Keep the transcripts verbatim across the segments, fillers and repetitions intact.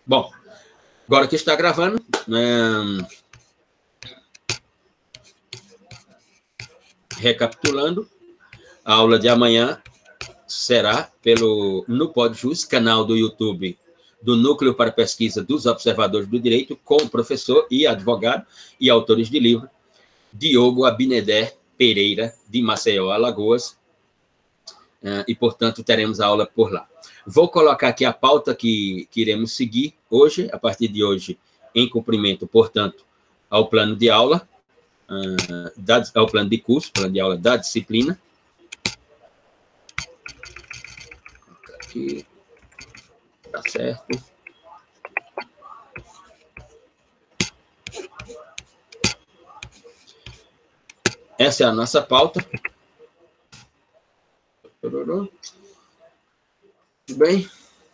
Bom, agora que está gravando, né, recapitulando, a aula de amanhã será pelo no Podjus, canal do YouTube do Núcleo para Pesquisa dos Observadores do Direito, com o professor e advogado e autores de livro, Diogo Abineder Pereira, de Maceió, Alagoas, e, portanto, teremos a aula por lá. Vou colocar aqui a pauta que, que iremos seguir hoje, a partir de hoje, em cumprimento, portanto, ao plano de aula, da, ao plano de curso, plano de aula da disciplina. Aqui, tá certo. Essa é a nossa pauta. Tudo bem?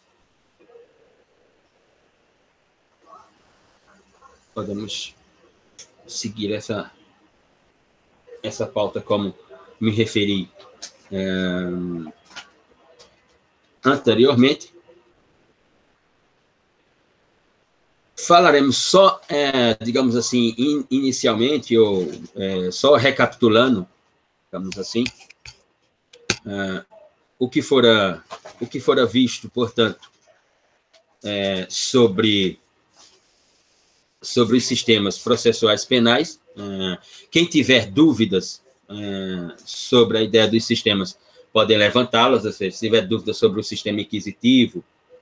Podemos seguir essa, essa pauta como me referi é, anteriormente. Falaremos só, é, digamos assim, in, inicialmente, ou é, só recapitulando, digamos assim, é, o que fora, o que fora visto, portanto, é, sobre, sobre os sistemas processuais penais. É, quem tiver dúvidas é, sobre a ideia dos sistemas, podem levantá-las, ou seja, se tiver dúvidas sobre o sistema inquisitivo,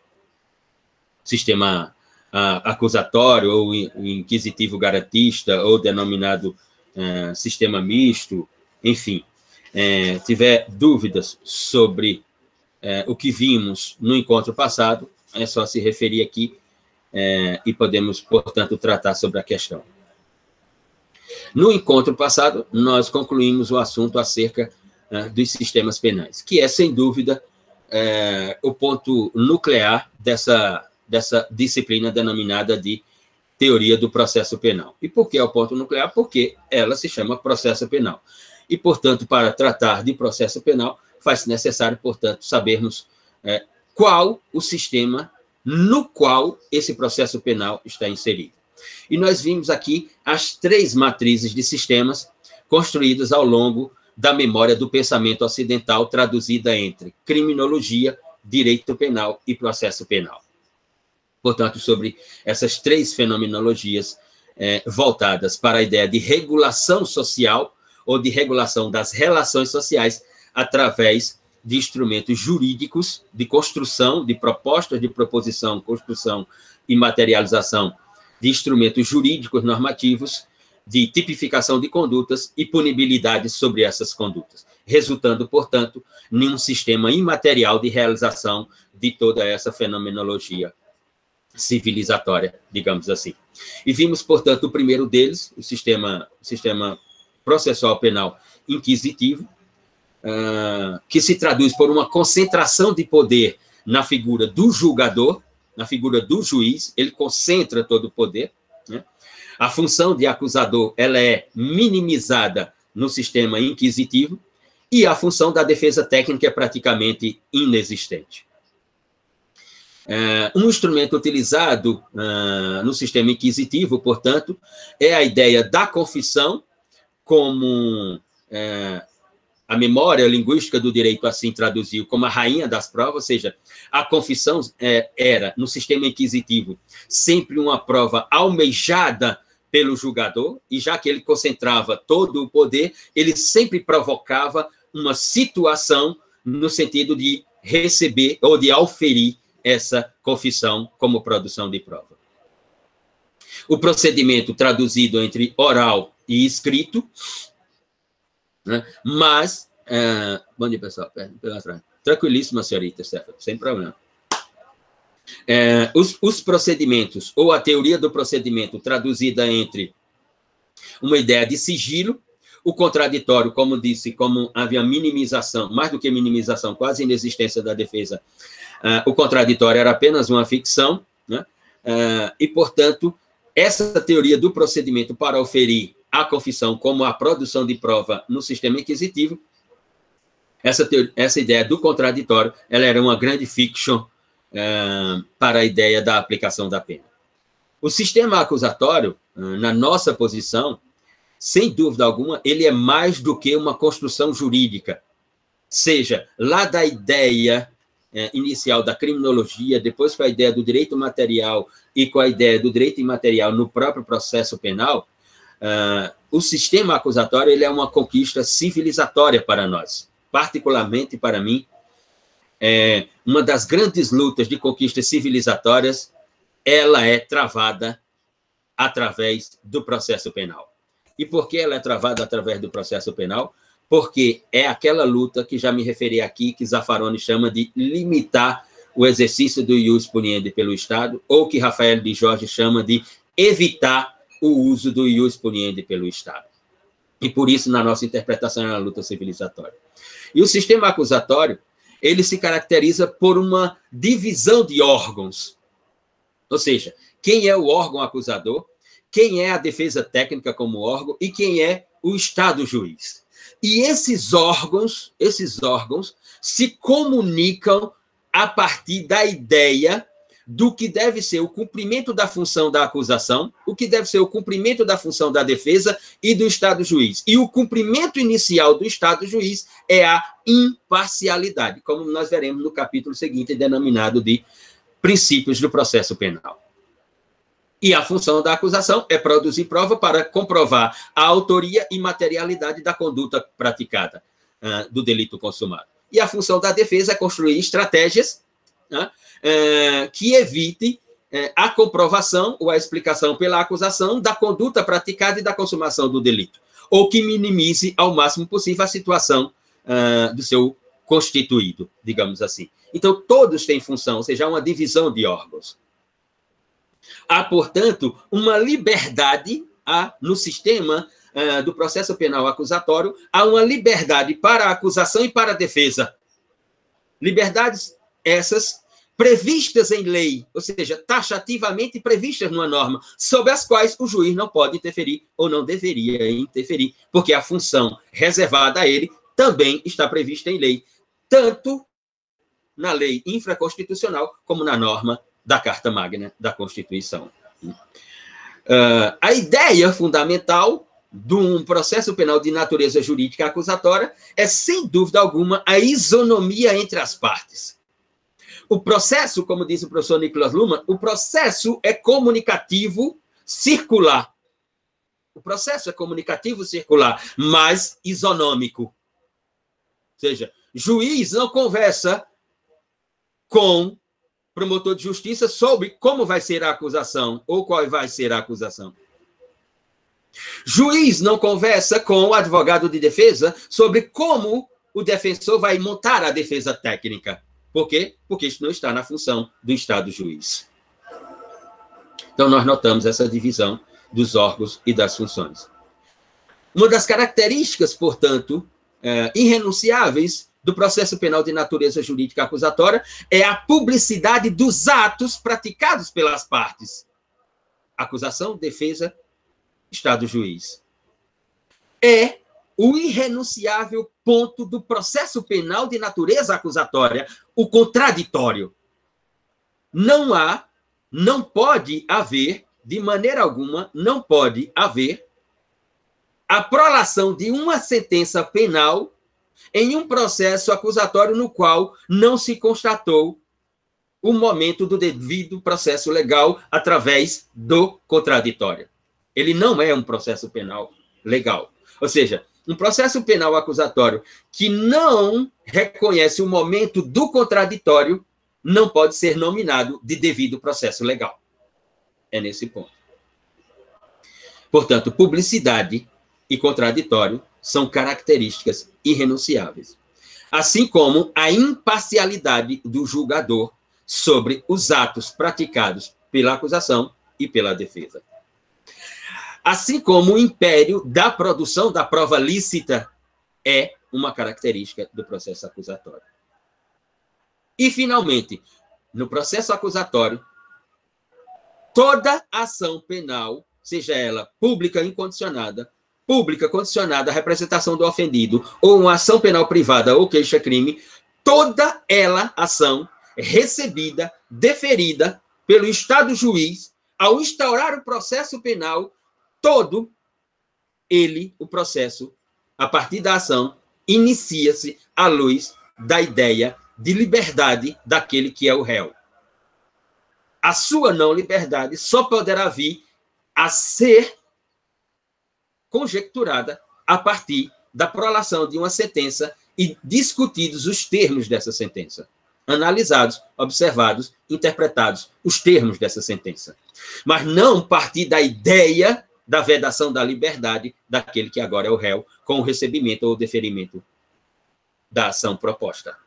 sistema acusatório, ou inquisitivo garantista, ou denominado uh, sistema misto, enfim, uh, tiver dúvidas sobre uh, o que vimos no encontro passado, é só se referir aqui uh, e podemos, portanto, tratar sobre a questão. No encontro passado, nós concluímos o assunto acerca uh, dos sistemas penais, que é, sem dúvida, uh, o ponto nuclear dessa dessa disciplina denominada de teoria do processo penal. E por que é o ponto nuclear? Porque ela se chama processo penal. E, portanto, para tratar de processo penal, faz-se necessário, portanto, sabermos é, qual o sistema no qual esse processo penal está inserido. E nós vimos aqui as três matrizes de sistemas construídas ao longo da memória do pensamento ocidental, traduzida entre criminologia, direito penal e processo penal. Portanto, sobre essas três fenomenologias é, voltadas para a ideia de regulação social ou de regulação das relações sociais através de instrumentos jurídicos de construção, de propostas de proposição, construção e materialização de instrumentos jurídicos normativos, de tipificação de condutas e punibilidade sobre essas condutas, resultando, portanto, em um sistema imaterial de realização de toda essa fenomenologia civilizatória, digamos assim. E vimos, portanto, o primeiro deles, o sistema, o sistema processual penal inquisitivo, uh, que se traduz por uma concentração de poder na figura do julgador, na figura do juiz, ele concentra todo o poder, né? A função de acusador, ela é minimizada no sistema inquisitivo, e a função da defesa técnica é praticamente inexistente. Uh, um instrumento utilizado uh, no sistema inquisitivo, portanto, é a ideia da confissão como uh, a memória linguística do direito assim traduziu como a rainha das provas, ou seja, a confissão uh, era, no sistema inquisitivo, sempre uma prova almejada pelo julgador, e já que ele concentrava todo o poder, ele sempre provocava uma situação no sentido de receber ou de auferir essa confissão como produção de prova. O procedimento traduzido entre oral e escrito, né? Mas, uh, bom dia, pessoal, pela trás. Tranquilíssima, senhorita, Stefano, sem problema. Uh, os, os procedimentos, ou a teoria do procedimento traduzida entre uma ideia de sigilo, o contraditório, como disse, como havia minimização, mais do que minimização, quase inexistência da defesa, Uh, o contraditório era apenas uma ficção, né? uh, e, portanto, essa teoria do procedimento para oferir a confissão como a produção de prova no sistema inquisitivo, essa, teoria, essa ideia do contraditório, ela era uma grande fiction uh, para a ideia da aplicação da pena. O sistema acusatório, uh, na nossa posição, sem dúvida alguma, ele é mais do que uma construção jurídica. Seja, lá da ideia eh, inicial da criminologia, depois com a ideia do direito material e com a ideia do direito imaterial no próprio processo penal, uh, o sistema acusatório ele é uma conquista civilizatória para nós. Particularmente para mim, é uma das grandes lutas de conquistas civilizatórias, ela é travada através do processo penal. E por que ela é travada através do processo penal? Porque é aquela luta que já me referi aqui, que Zaffaroni chama de limitar o exercício do ius puniendi pelo Estado, ou que Rafael de Jorge chama de evitar o uso do ius puniendi pelo Estado. E por isso, na nossa interpretação, é uma luta civilizatória. E o sistema acusatório, ele se caracteriza por uma divisão de órgãos. Ou seja, quem é o órgão acusador, quem é a defesa técnica como órgão e quem é o Estado juiz. E esses órgãos, esses órgãos se comunicam a partir da ideia do que deve ser o cumprimento da função da acusação, o que deve ser o cumprimento da função da defesa e do Estado juiz. E o cumprimento inicial do Estado juiz é a imparcialidade, como nós veremos no capítulo seguinte, denominado de princípios do processo penal. E a função da acusação é produzir prova para comprovar a autoria e materialidade da conduta praticada, uh, do delito consumado. E a função da defesa é construir estratégias uh, uh, que evitem uh, a comprovação ou a explicação pela acusação da conduta praticada e da consumação do delito, ou que minimize ao máximo possível a situação uh, do seu constituído, digamos assim. Então, todos têm função, ou seja, há uma divisão de órgãos. Há, portanto, uma liberdade há, no sistema uh, do processo penal acusatório, há uma liberdade para a acusação e para a defesa. Liberdades essas previstas em lei, ou seja, taxativamente previstas numa norma, sobre as quais o juiz não pode interferir ou não deveria interferir, porque a função reservada a ele também está prevista em lei, tanto na lei infraconstitucional como na norma da Carta Magna da Constituição. Uh, a ideia fundamental de um processo penal de natureza jurídica acusatória é, sem dúvida alguma, a isonomia entre as partes. O processo, como diz o professor Nicolas Luhmann, o processo é comunicativo circular. O processo é comunicativo circular, mas isonômico. Ou seja, juiz não conversa com promotor de justiça sobre como vai ser a acusação ou qual vai ser a acusação. Juiz não conversa com o advogado de defesa sobre como o defensor vai montar a defesa técnica. Por quê? Porque isso não está na função do Estado juiz. Então, nós notamos essa divisão dos órgãos e das funções. Uma das características, portanto, é, irrenunciáveis do processo penal de natureza jurídica acusatória é a publicidade dos atos praticados pelas partes. Acusação, defesa, Estado juiz. É o irrenunciável ponto do processo penal de natureza acusatória, o contraditório. Não há, não pode haver, de maneira alguma, não pode haver a prolação de uma sentença penal em um processo acusatório no qual não se constatou o momento do devido processo legal através do contraditório. Ele não é um processo penal legal. Ou seja, um processo penal acusatório que não reconhece o momento do contraditório não pode ser nominado de devido processo legal. É nesse ponto. Portanto, publicidade e contraditório são características irrenunciáveis. Assim como a imparcialidade do julgador sobre os atos praticados pela acusação e pela defesa. Assim como o império da produção da prova lícita é uma característica do processo acusatório. E, finalmente, no processo acusatório, toda ação penal, seja ela pública incondicionada, pública condicionada à representação do ofendido, ou uma ação penal privada ou queixa-crime, toda ela, ação, recebida, deferida pelo Estado juiz, ao instaurar o processo penal, todo ele, o processo, a partir da ação, inicia-se à luz da ideia de liberdade daquele que é o réu. A sua não liberdade só poderá vir a ser conjecturada a partir da prolação de uma sentença e discutidos os termos dessa sentença. Analisados, observados, interpretados os termos dessa sentença. Mas não partir da ideia da vedação da liberdade daquele que agora é o réu, com o recebimento ou deferimento da ação proposta.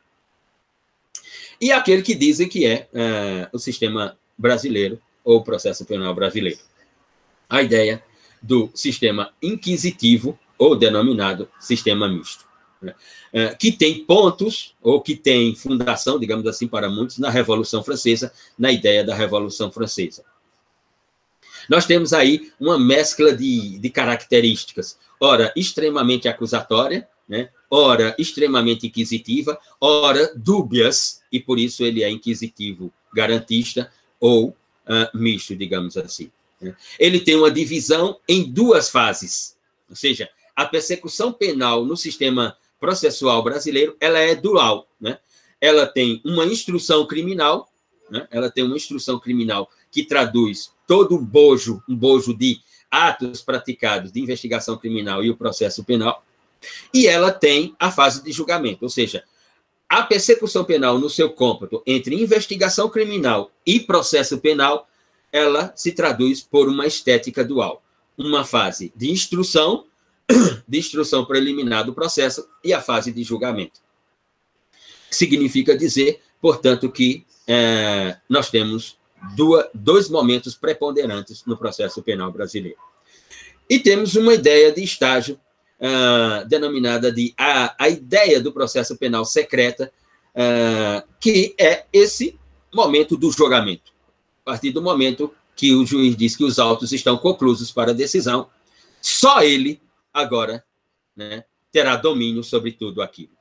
E aquele que dizem que é, é o sistema brasileiro ou o processo penal brasileiro. A ideia do sistema inquisitivo ou denominado sistema misto, né? É, que tem pontos, ou que tem fundação, digamos assim, para muitos, na Revolução Francesa, na ideia da Revolução Francesa. Nós temos aí uma mescla de, de características, ora extremamente acusatória, né? Ora extremamente inquisitiva, ora dúbias, e por isso ele é inquisitivo garantista ou uh, misto, digamos assim. Né? Ele tem uma divisão em duas fases, ou seja, a persecução penal no sistema processual brasileiro, ela é dual, né? Ela tem uma instrução criminal, né? Ela tem uma instrução criminal que traduz todo o bojo, um bojo de atos praticados de investigação criminal e o processo penal, e ela tem a fase de julgamento, ou seja, a persecução penal no seu cômputo entre investigação criminal e processo penal, ela se traduz por uma estética dual, uma fase de instrução, de instrução preliminar do processo e a fase de julgamento. Significa dizer, portanto, que é, nós temos duas, dois momentos preponderantes no processo penal brasileiro. E temos uma ideia de estágio uh, denominada de a, a ideia do processo penal secreta, uh, que é esse momento do julgamento. A partir do momento que o juiz diz que os autos estão conclusos para a decisão, só ele agora, né, terá domínio sobre tudo aquilo.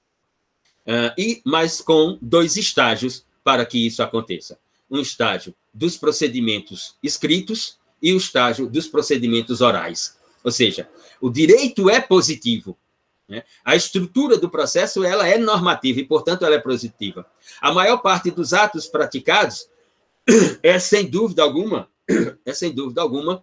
Uh, e, mas com dois estágios para que isso aconteça. Um estágio dos procedimentos escritos e o estágio dos procedimentos orais. Ou seja, o direito é positivo, né? A estrutura do processo ela é normativa e, portanto, ela é positiva. A maior parte dos atos praticados é, sem dúvida alguma, é, sem dúvida alguma,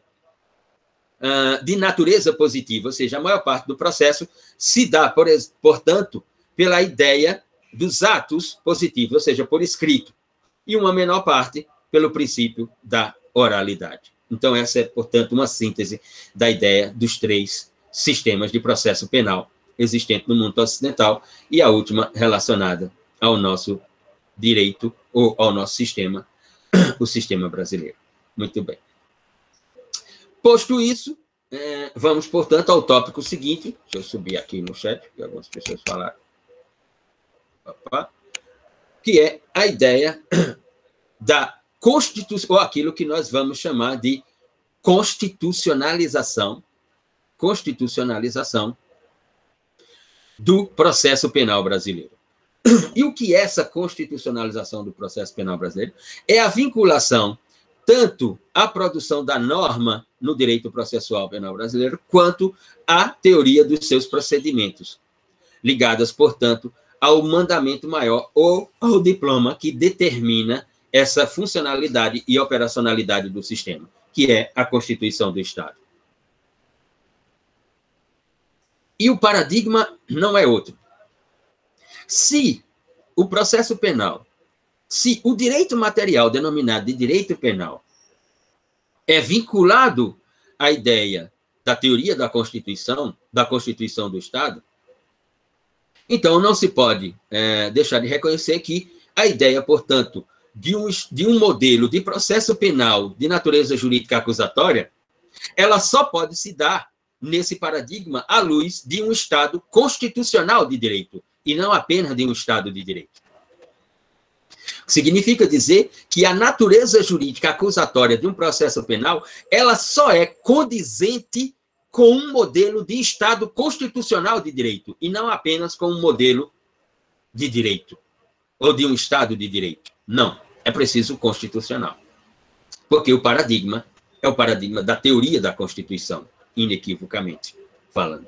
Uh, de natureza positiva, ou seja, a maior parte do processo se dá, por, portanto, pela ideia dos atos positivos, ou seja, por escrito, e uma menor parte pelo princípio da oralidade. Então, essa é, portanto, uma síntese da ideia dos três sistemas de processo penal existentes no mundo ocidental e a última relacionada ao nosso direito ou ao nosso sistema, o sistema brasileiro. Muito bem. Posto isso, é, vamos, portanto, ao tópico seguinte. Deixa eu subir aqui no chat, que algumas pessoas falaram. Opa. Que é a ideia da constituição, ou aquilo que nós vamos chamar de constitucionalização, constitucionalização do processo penal brasileiro. E o que é essa constitucionalização do processo penal brasileiro? É a vinculação tanto à produção da norma no direito processual penal brasileiro, quanto à teoria dos seus procedimentos, ligadas, portanto, ao mandamento maior ou ao diploma que determina essa funcionalidade e operacionalidade do sistema, que é a Constituição do Estado. E o paradigma não é outro. Se o processo penal, se o direito material denominado de direito penal é vinculado à ideia da teoria da Constituição, da Constituição do Estado, então não se pode é, deixar de reconhecer que a ideia, portanto, de um, de um modelo de processo penal de natureza jurídica acusatória, ela só pode se dar nesse paradigma à luz de um Estado constitucional de direito, e não apenas de um Estado de direito. Significa dizer que a natureza jurídica acusatória de um processo penal, ela só é condizente com um modelo de Estado constitucional de direito, e não apenas com um modelo de direito. ou de um Estado de direito. Não, é preciso constitucional. Porque o paradigma é o paradigma da teoria da Constituição, inequivocamente falando.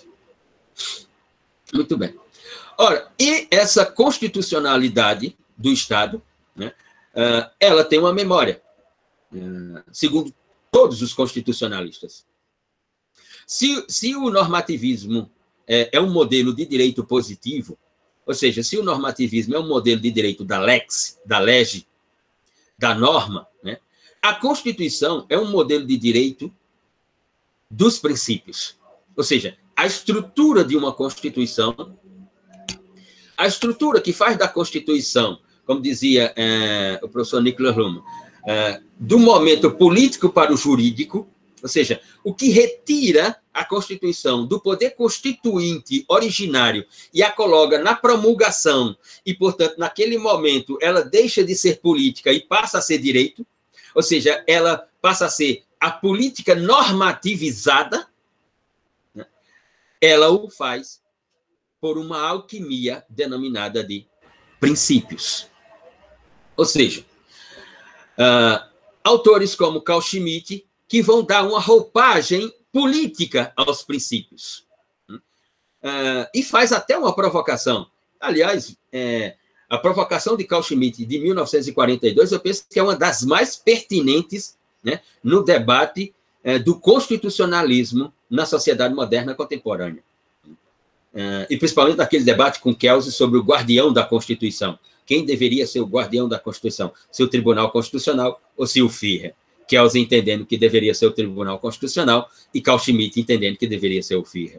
Muito bem. Ora, e essa constitucionalidade do Estado, né, ela tem uma memória, segundo todos os constitucionalistas. Se, se o normativismo é, é um modelo de direito positivo, ou seja, se o normativismo é um modelo de direito da lex, da lege, da norma, né, a Constituição é um modelo de direito dos princípios. Ou seja, a estrutura de uma Constituição, a estrutura que faz da Constituição, como dizia é, o professor Nicholas Luhmann, é, do momento político para o jurídico, ou seja, o que retira a Constituição do poder constituinte originário e a coloca na promulgação, e, portanto, naquele momento, ela deixa de ser política e passa a ser direito, ou seja, ela passa a ser a política normativizada, né? Ela o faz por uma alquimia denominada de princípios. Ou seja, uh, autores como Carl Schmitt, que vão dar uma roupagem política aos princípios. Uh, e faz até uma provocação. Aliás, é, a provocação de Carl Schmitt, de mil novecentos e quarenta e dois, eu penso que é uma das mais pertinentes, né, no debate é, do constitucionalismo na sociedade moderna contemporânea. Uh, e principalmente naquele debate com Kelsey sobre o guardião da Constituição. Quem deveria ser o guardião da Constituição? Se o Tribunal Constitucional ou se o Führer? Kelsey entendendo que deveria ser o Tribunal Constitucional e Carl Schmitt entendendo que deveria ser o Führer.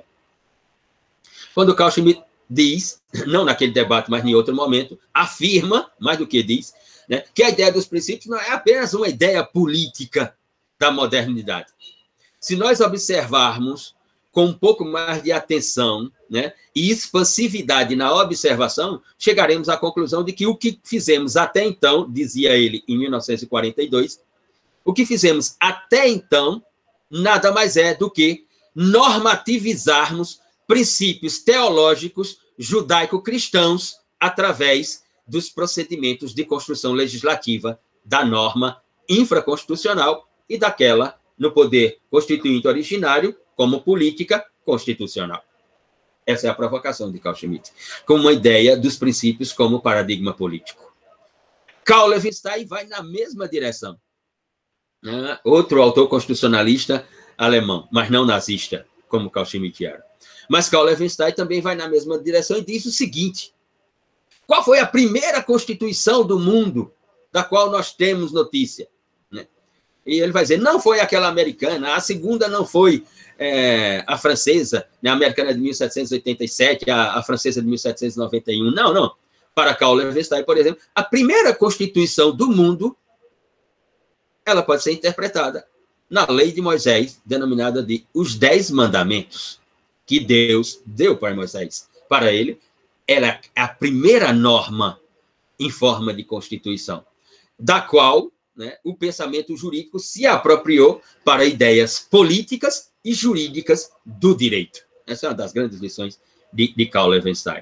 Quando Carl Schmitt diz, não naquele debate, mas em outro momento, afirma, mais do que diz, né, que a ideia dos princípios não é apenas uma ideia política da modernidade. Se nós observarmos com um pouco mais de atenção, né, e expansividade na observação, chegaremos à conclusão de que o que fizemos até então, dizia ele em mil novecentos e quarenta e dois, o que fizemos até então nada mais é do que normativizarmos princípios teológicos judaico-cristãos através dos procedimentos de construção legislativa da norma infraconstitucional e daquela no poder constituinte originário como política constitucional. Essa é a provocação de Carl Schmitt, com uma ideia dos princípios como paradigma político. Karl Loewenstein vai na mesma direção. Uh, outro autor constitucionalista alemão, mas não nazista, como Carl Schmitt era. Mas Karl Loewenstein também vai na mesma direção e diz o seguinte: qual foi a primeira Constituição do mundo da qual nós temos notícia? Né? E ele vai dizer, não foi aquela americana, a segunda não foi é, a francesa, né, a americana de mil setecentos e oitenta e sete, a, a francesa de mil setecentos e noventa e um. Não, não. Para Karl Loewenstein, por exemplo, a primeira Constituição do mundo ela pode ser interpretada na lei de Moisés, denominada de os Dez Mandamentos, que Deus deu para Moisés. Para ele, ela é a primeira norma em forma de Constituição, da qual, né, o pensamento jurídico se apropriou para ideias políticas e jurídicas do direito. Essa é uma das grandes lições de, de Karl Loewenstein.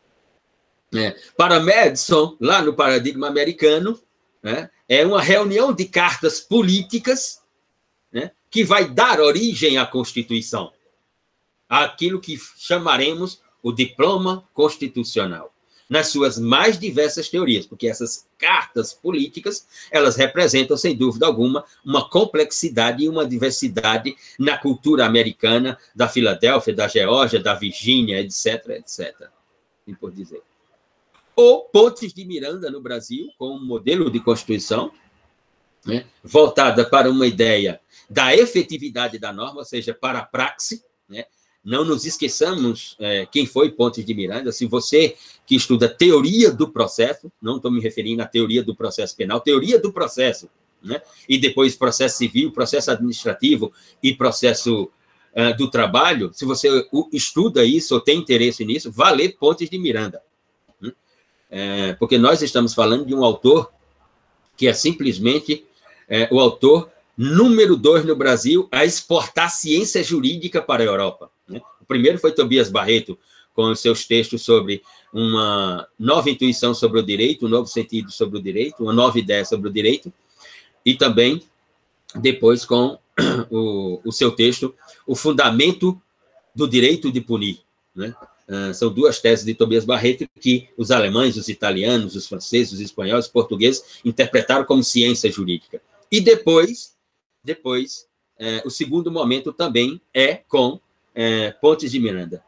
É, para Madison, lá no paradigma americano, né, é uma reunião de cartas políticas, né, que vai dar origem à Constituição, aquilo que chamaremos o diploma constitucional, nas suas mais diversas teorias, porque essas cartas políticas, elas representam, sem dúvida alguma, uma complexidade e uma diversidade na cultura americana, da Filadélfia, da Geórgia, da Virgínia, etc, etcétera. Assim por dizer. Ou Pontes de Miranda, no Brasil, com um modelo de Constituição, né, voltada para uma ideia da efetividade da norma, ou seja, para a praxe, né? Não nos esqueçamos é, quem foi Pontes de Miranda. Se você que estuda teoria do processo, não estou me referindo à teoria do processo penal, teoria do processo, né? E depois processo civil, processo administrativo e processo uh, do trabalho, se você estuda isso ou tem interesse nisso, vá ler Pontes de Miranda. Né? É, porque nós estamos falando de um autor que é simplesmente é, o autor número dois no Brasil a exportar ciência jurídica para a Europa. Né? O primeiro foi Tobias Barreto, com os seus textos sobre uma nova intuição sobre o direito, um novo sentido sobre o direito, uma nova ideia sobre o direito, e também, depois, com o, o seu texto, O Fundamento do Direito de Punir, né? Uh, são duas teses de Tobias Barreto que os alemães, os italianos, os franceses, os espanhóis, os portugueses interpretaram como ciência jurídica. E depois, depois uh, o segundo momento também é com uh, Pontes de Miranda.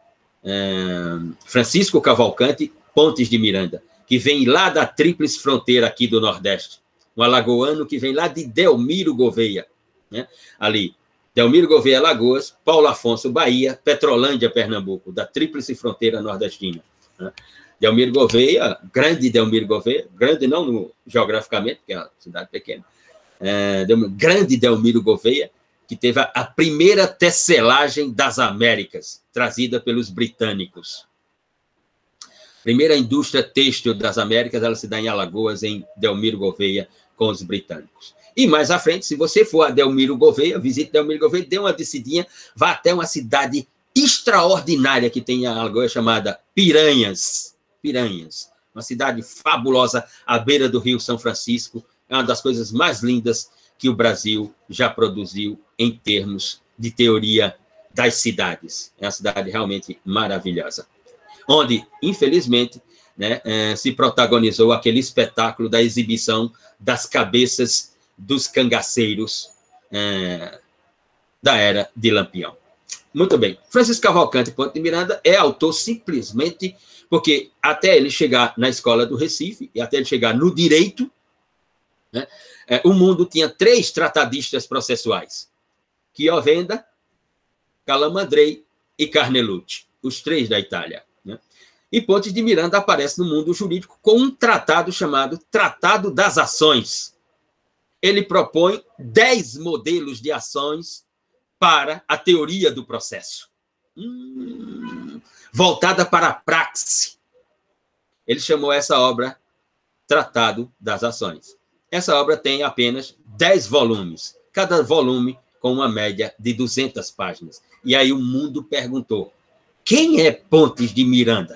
Uh, Francisco Cavalcante Pontes de Miranda, que vem lá da tríplice fronteira aqui do Nordeste. Um alagoano que vem lá de Delmiro Gouveia, né? Ali. Delmiro Gouveia, Alagoas, Paulo Afonso, Bahia, Petrolândia, Pernambuco, da tríplice fronteira nordestina. Né? Delmiro Gouveia, grande Delmiro Gouveia, grande não no, geograficamente, porque é uma cidade pequena, é, grande Delmiro Gouveia, que teve a, a primeira tecelagem das Américas, trazida pelos britânicos. Primeira indústria têxtil das Américas, ela se dá em Alagoas, em Delmiro Gouveia, com os britânicos. E mais à frente, se você for a Delmiro Gouveia, visite Delmiro Gouveia, dê uma descidinha, vá até uma cidade extraordinária que tem em Alagoas, chamada Piranhas. Piranhas. Uma cidade fabulosa, à beira do Rio São Francisco. É uma das coisas mais lindas que o Brasil já produziu em termos de teoria das cidades. É uma cidade realmente maravilhosa. Onde, infelizmente, né, eh, se protagonizou aquele espetáculo da exibição das cabeças dos cangaceiros eh, da era de Lampião. Muito bem. Francisco Cavalcante Pontes de Miranda é autor simplesmente porque até ele chegar na escola do Recife e até ele chegar no direito, né, eh, o mundo tinha três tratadistas processuais: Chiovenda, Calamandrei e Carnelucci, os três da Itália. Né? E Pontes de Miranda aparece no mundo jurídico com um tratado chamado Tratado das Ações. Ele propõe dez modelos de ações para a teoria do processo, hum, voltada para a praxe. Ele chamou essa obra Tratado das Ações. Essa obra tem apenas dez volumes, cada volume com uma média de duzentas páginas. E aí o mundo perguntou: quem é Pontes de Miranda?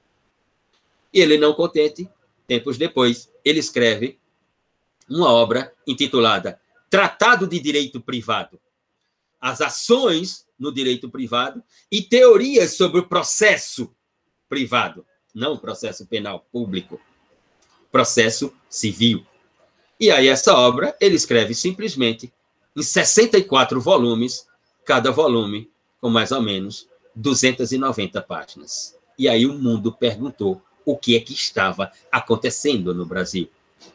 E ele, não contente, tempos depois, ele escreve uma obra intitulada Tratado de Direito Privado, as ações no direito privado e teorias sobre o processo privado, não processo penal público, processo civil. E aí essa obra ele escreve simplesmente em sessenta e quatro volumes, cada volume com mais ou menos duzentas e noventa páginas. E aí o mundo perguntou o que é que estava acontecendo no Brasil.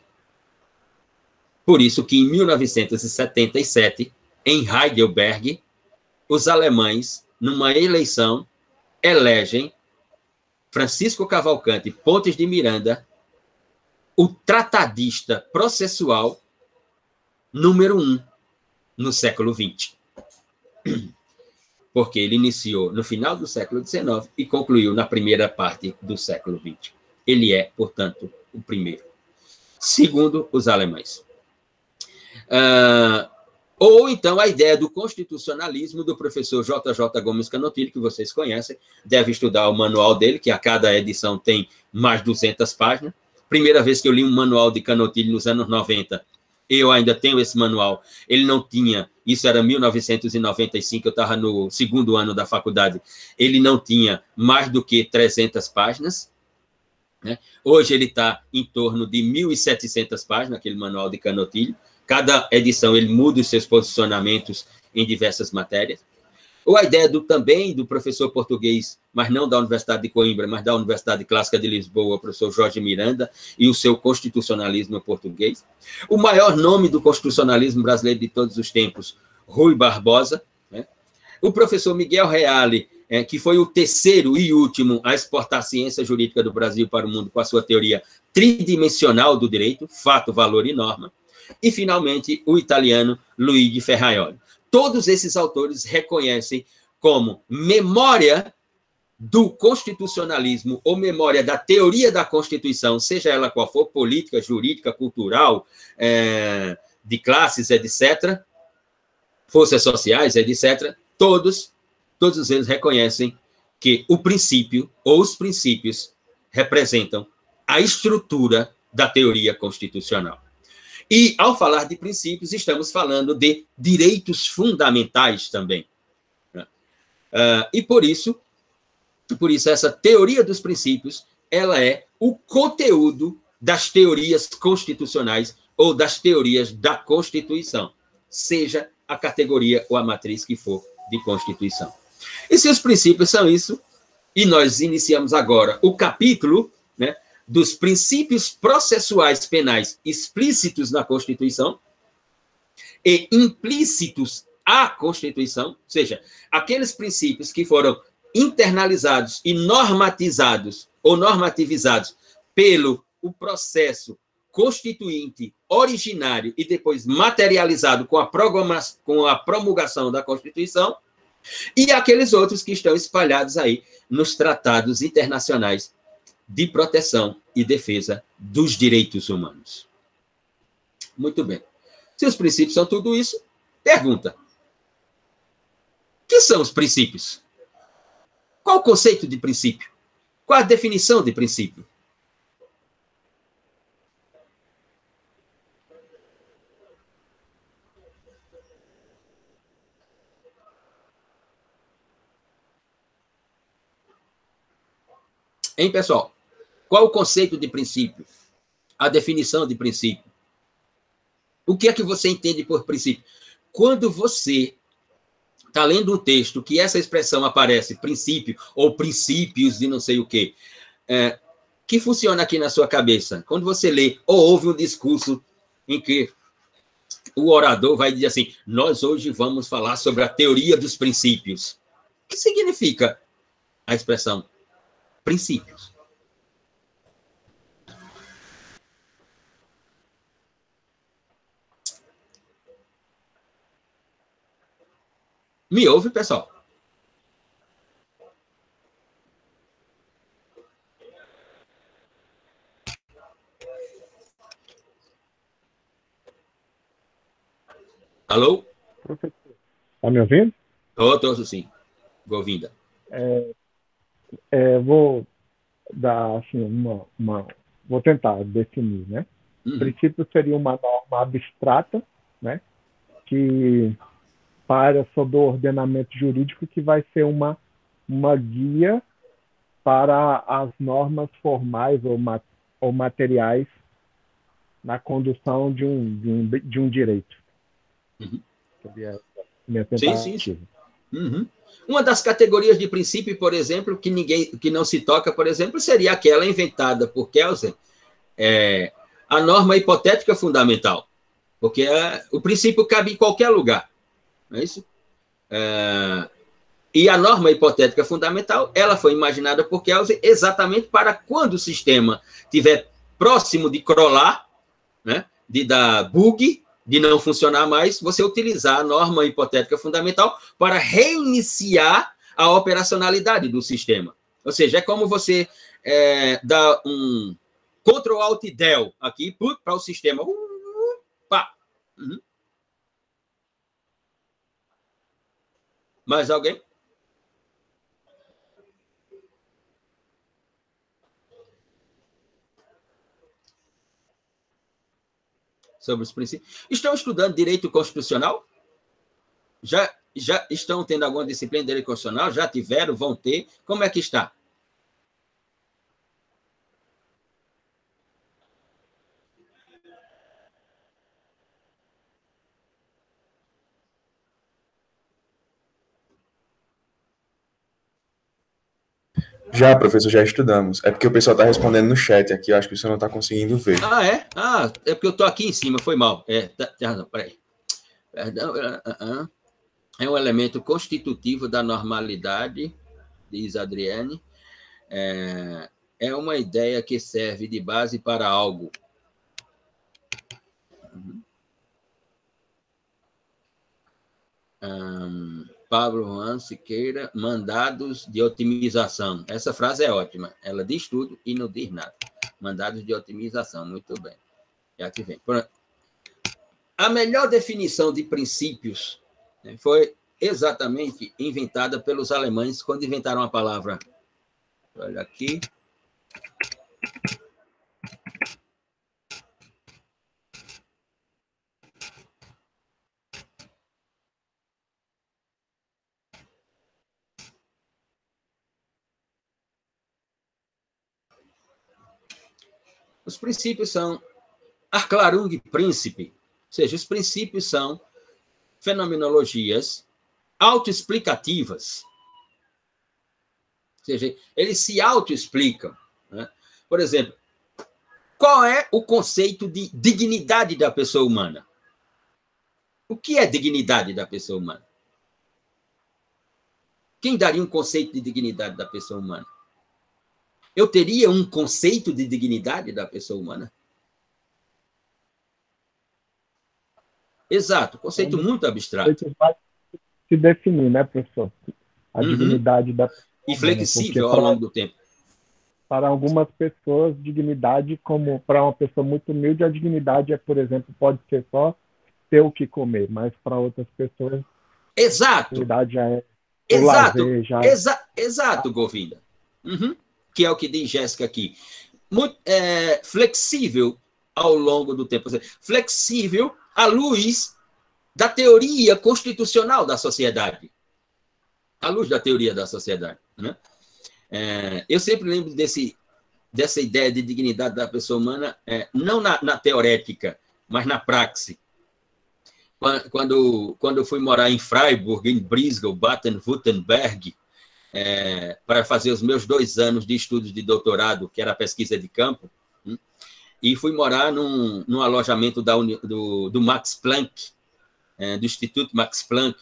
Por isso que, em mil novecentos e setenta e sete, em Heidelberg, os alemães, numa eleição, elegem Francisco Cavalcante Pontes de Miranda o tratadista processual número um no século vinte. Porque ele iniciou no final do século dezenove e concluiu na primeira parte do século vinte. Ele é, portanto, o primeiro. Segundo os alemães. Uh, ou então a ideia do constitucionalismo do professor J J Gomes Canotilho, que vocês conhecem, deve estudar o manual dele, que a cada edição tem mais de duzentas páginas. Primeira vez que eu li um manual de Canotilho nos anos noventa, eu ainda tenho esse manual. Ele não tinha, isso era mil novecentos e noventa e cinco, eu estava no segundo ano da faculdade, ele não tinha mais do que trezentas páginas. Né? Hoje ele está em torno de mil e setecentas páginas, aquele manual de Canotilho. Cada edição ele muda os seus posicionamentos em diversas matérias. Ou a ideia do, também do professor português, mas não da Universidade de Coimbra, mas da Universidade Clássica de Lisboa, o professor Jorge Miranda, e o seu constitucionalismo português. O maior nome do constitucionalismo brasileiro de todos os tempos, Rui Barbosa. Né? O professor Miguel Reale, é, que foi o terceiro e último a exportar a ciência jurídica do Brasil para o mundo com a sua teoria tridimensional do direito, fato, valor e norma. E, finalmente, o italiano Luigi Ferraioli. Todos esses autores reconhecem como memória do constitucionalismo ou memória da teoria da Constituição, seja ela qual for, política, jurídica, cultural, é, de classes, etcétera, forças sociais, etcétera, todos, todos eles reconhecem que o princípio ou os princípios representam a estrutura da teoria constitucional. E, ao falar de princípios, estamos falando de direitos fundamentais também. Uh, e, por isso, por isso, essa teoria dos princípios, ela é o conteúdo das teorias constitucionais ou das teorias da Constituição, seja a categoria ou a matriz que for de Constituição. E se os princípios são isso, e nós iniciamos agora o capítulo, né, dos princípios processuais penais explícitos na Constituição e implícitos à Constituição, ou seja, aqueles princípios que foram internalizados e normatizados ou normativizados pelo o processo constituinte originário e depois materializado com a, com a promulgação da Constituição, e aqueles outros que estão espalhados aí nos tratados internacionais de proteção e defesa dos direitos humanos. Muito bem. Se os princípios são tudo isso, pergunta: o que são os princípios? Qual o conceito de princípio? Qual a definição de princípio? Hein, pessoal? Qual o conceito de princípio? A definição de princípio? O que é que você entende por princípio? Quando você está lendo um texto que essa expressão aparece, princípio, ou princípios de não sei o quê, é, que funciona aqui na sua cabeça? Quando você lê ou ouve um discurso em que o orador vai dizer assim: nós hoje vamos falar sobre a teoria dos princípios. O que significa a expressão princípios? Me ouve, pessoal? Alô? Professor, está me ouvindo? Estou, estou sim. Vou ouvindo. É, é, vou dar assim uma, uma, vou tentar definir, né? Uhum. O princípio seria uma norma abstrata, né? Que para sobre o ordenamento jurídico, que vai ser uma uma guia para as normas formais ou, ma ou materiais na condução de um de um, de um direito. Uhum. Seria a minha tentativa. Sim, sim. Uhum. Uma das categorias de princípio, por exemplo, que ninguém, que não se toca, por exemplo, seria aquela inventada por Kelsen, é, a norma hipotética fundamental, porque é, o princípio cabe em qualquer lugar, não é isso? É, e a norma hipotética fundamental, ela foi imaginada por Kelsen exatamente para quando o sistema estiver próximo de crawlar, né, de dar bug, de não funcionar mais, você utilizar a norma hipotética fundamental para reiniciar a operacionalidade do sistema. Ou seja, é como você é, dá um control alt del aqui para o sistema. Uh, uh, pá. Uhum. Mais alguém? Sobre os princípios. Estão estudando direito constitucional? Já, já estão tendo alguma disciplina de direito constitucional? Já tiveram? Vão ter? Como é que está? Já, professor, já estudamos. É porque o pessoal está respondendo no chat aqui, eu acho que você não está conseguindo ver. Ah, é? Ah, é porque eu estou aqui em cima, foi mal. É, tá, tem razão, peraí. Perdão, uh, uh, é um elemento constitutivo da normalidade, diz Adriane. É, é uma ideia que serve de base para algo. Um, Pablo Juan Siqueira, mandados de otimização. Essa frase é ótima. Ela diz tudo e não diz nada. Mandados de otimização, muito bem. É aqui vem. A melhor definição de princípios, né, foi exatamente inventada pelos alemães quando inventaram a palavra. Olha aqui. Os princípios são Erklärung príncipe, ou seja, os princípios são fenomenologias autoexplicativas. Ou seja, eles se autoexplicam, né? Por exemplo, qual é o conceito de dignidade da pessoa humana? O que é dignidade da pessoa humana? Quem daria um conceito de dignidade da pessoa humana? Eu teria um conceito de dignidade da pessoa humana? Exato, conceito muito abstrato. Vai se definir, né, professor? A Uhum. dignidade da pessoa E flexível humana, ao longo do tempo. Para algumas pessoas, dignidade, como para uma pessoa muito humilde, a dignidade é, por exemplo, pode ser só ter o que comer, mas para outras pessoas, Exato. a dignidade já é o Exato, lazer, já... exa exato, Govinda. Uhum. Que é o que diz Jéssica aqui. Muito, é, flexível ao longo do tempo. Flexível à luz da teoria constitucional da sociedade. À luz da teoria da sociedade, né? É, eu sempre lembro desse, dessa ideia de dignidade da pessoa humana, é, não na, na teorética, mas na praxe. Quando, quando eu fui morar em Freiburg, em Brisgau, Baden-Württemberg, é, para fazer os meus dois anos de estudos de doutorado, que era a pesquisa de campo, hein? E fui morar num, num alojamento da Uni, do, do Max Planck, é, do Instituto Max Planck,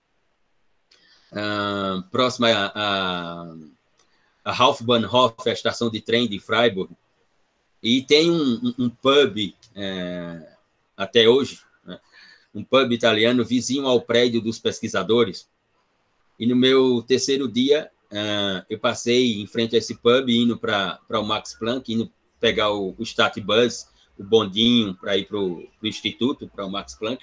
ah, próximo a, a, a Hauptbahnhof, a estação de trem de Freiburg, e tem um, um, um pub, é, até hoje, né? Um pub italiano vizinho ao prédio dos pesquisadores. E no meu terceiro dia, uh, eu passei em frente a esse pub, indo para o Max Planck, indo pegar o, o Statbus, o bondinho, para ir para o Instituto, para o Max Planck.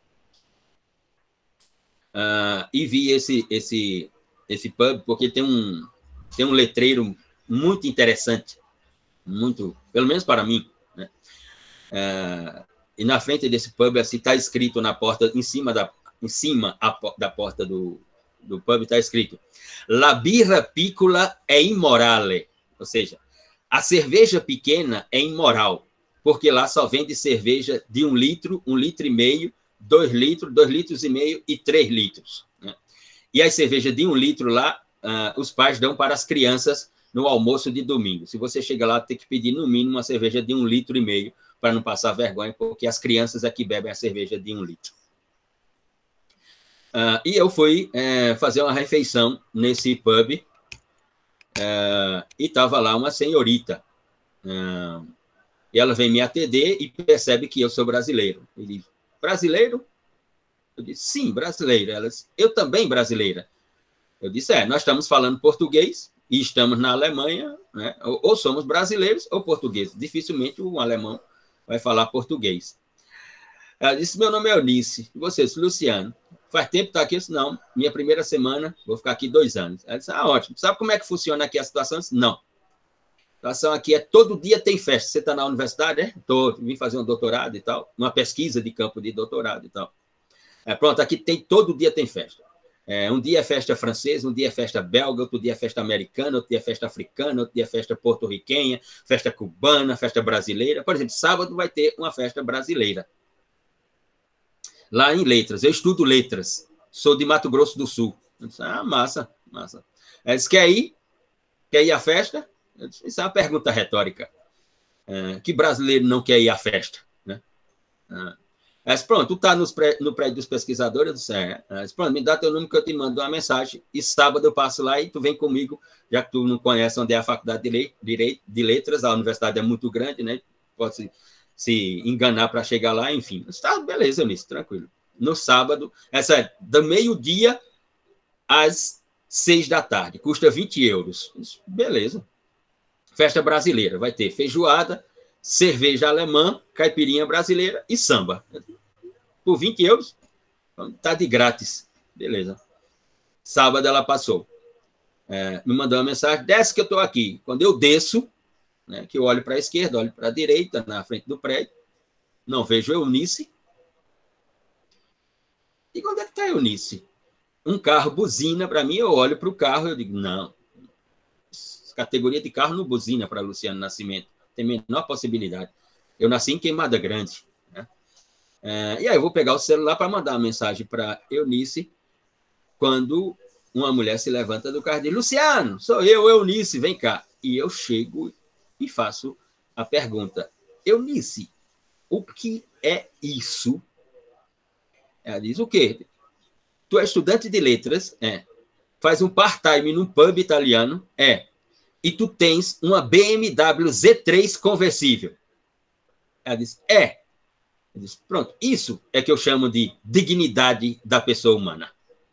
Uh, e vi esse, esse, esse pub, porque tem um, tem um letreiro muito interessante, muito, pelo menos para mim, né? Uh, e na frente desse pub, assim, está escrito na porta, em cima da, em cima a, da porta do do pub está escrito: La birra piccola é imorale, ou seja, a cerveja pequena é imoral, porque lá só vende cerveja de um litro, um litro e meio, dois litros, dois litros e meio e três litros, né? E a cerveja de um litro lá, uh, os pais dão para as crianças no almoço de domingo. Se você chega lá, tem que pedir no mínimo uma cerveja de um litro e meio para não passar vergonha, porque as crianças é que bebem a cerveja de um litro. Uh, e eu fui uh, fazer uma refeição nesse pub, uh, e estava lá uma senhorita. Uh, e ela vem me atender e percebe que eu sou brasileiro. Ele diz: brasileiro? Eu disse: sim, brasileiro. Ela disse: eu também brasileira. Eu disse: é, nós estamos falando português e estamos na Alemanha, né? ou, ou somos brasileiros ou portugueses. Dificilmente um alemão vai falar português. Ela disse: meu nome é Eunice. E você? Luciano. Faz tempo que está aqui? Eu disse: não, minha primeira semana, vou ficar aqui dois anos. Ela disse: ah, ótimo. Sabe como é que funciona aqui a situação? Eu disse: não. A situação aqui é todo dia tem festa. Você está na universidade? É? Tô, vim fazer um doutorado e tal, uma pesquisa de campo de doutorado e tal. É, pronto, aqui tem, todo dia tem festa. É, um dia é festa francesa, um dia é festa belga, outro dia é festa americana, outro dia é festa africana, outro dia é festa porto-riquenha, festa cubana, festa brasileira. Por exemplo, sábado vai ter uma festa brasileira. Lá em letras, eu estudo letras, sou de Mato Grosso do Sul. Eu disse: ah, massa, massa. Ela disse: quer ir? Quer ir à festa? Eu disse: isso é uma pergunta retórica. É, que brasileiro não quer ir à festa, né? Ela disse: pronto, tu está no prédio dos pesquisadores? Eu disse: é. Ela disse: pronto, me dá teu número que eu te mando uma mensagem, e sábado eu passo lá e tu vem comigo, já que tu não conhece onde é a faculdade de letras, a universidade é muito grande, né? Pode ser se enganar para chegar lá, enfim. Está beleza, Eunice, tranquilo. No sábado, essa é do meio-dia às seis da tarde, custa vinte euros. Beleza. Festa brasileira, vai ter feijoada, cerveja alemã, caipirinha brasileira e samba. Por vinte euros, está de grátis. Beleza. Sábado ela passou. É, me mandou uma mensagem, desce que eu estou aqui. Quando eu desço, né, que eu olho para a esquerda, olho para a direita, na frente do prédio, não vejo Eunice. E onde é que está Eunice? Um carro buzina para mim, eu olho para o carro e eu digo, não, categoria de carro não buzina para Luciano Nascimento, tem a menor possibilidade. Eu nasci em Queimada Grande. Né? É, e aí eu vou pegar o celular para mandar uma mensagem para Eunice, quando uma mulher se levanta do carro e diz, Luciano, sou eu, Eunice, vem cá. E eu chego e faço a pergunta, Eunice, o que é isso? Ela diz, o quê? Tu é estudante de letras? É. Faz um part-time num pub italiano? É. E tu tens uma B M W Z três conversível? Ela diz, é. Eu disse, pronto, isso é que eu chamo de dignidade da pessoa humana.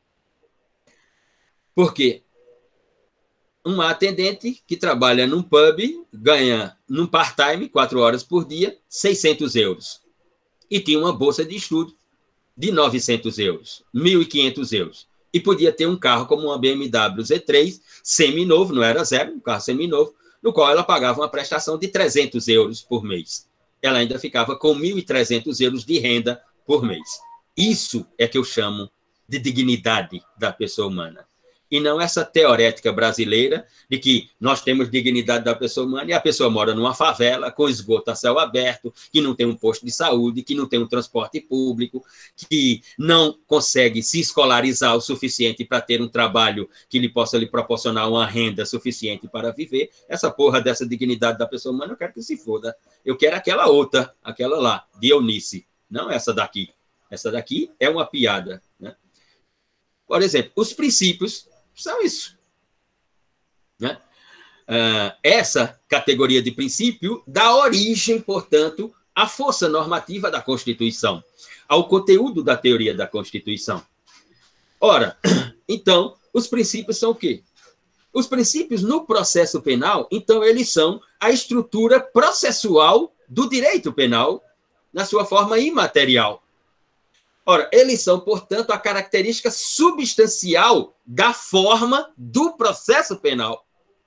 Porque uma atendente que trabalha num pub ganha, num part-time, quatro horas por dia, seiscentos euros. E tinha uma bolsa de estudo de novecentos euros, mil e quinhentos euros. E podia ter um carro como uma B M W Z três, seminovo, não era zero, um carro seminovo, no qual ela pagava uma prestação de trezentos euros por mês. Ela ainda ficava com mil e trezentos euros de renda por mês. Isso é que eu chamo de dignidade da pessoa humana. E não essa teorética brasileira de que nós temos dignidade da pessoa humana e a pessoa mora numa favela, com esgoto a céu aberto, que não tem um posto de saúde, que não tem um transporte público, que não consegue se escolarizar o suficiente para ter um trabalho que lhe possa lhe proporcionar uma renda suficiente para viver. Essa porra dessa dignidade da pessoa humana, eu quero que se foda. Eu quero aquela outra, aquela lá, de Eunice, não essa daqui. Essa daqui é uma piada. Né? Por exemplo, os princípios são isso. Né? Uh, essa categoria de princípio dá origem, portanto, à força normativa da Constituição, ao conteúdo da teoria da Constituição. Ora, então, os princípios são o quê? Os princípios no processo penal, então, eles são a estrutura processual do direito penal na sua forma imaterial. Ora, eles são, portanto, a característica substancial da forma do processo penal.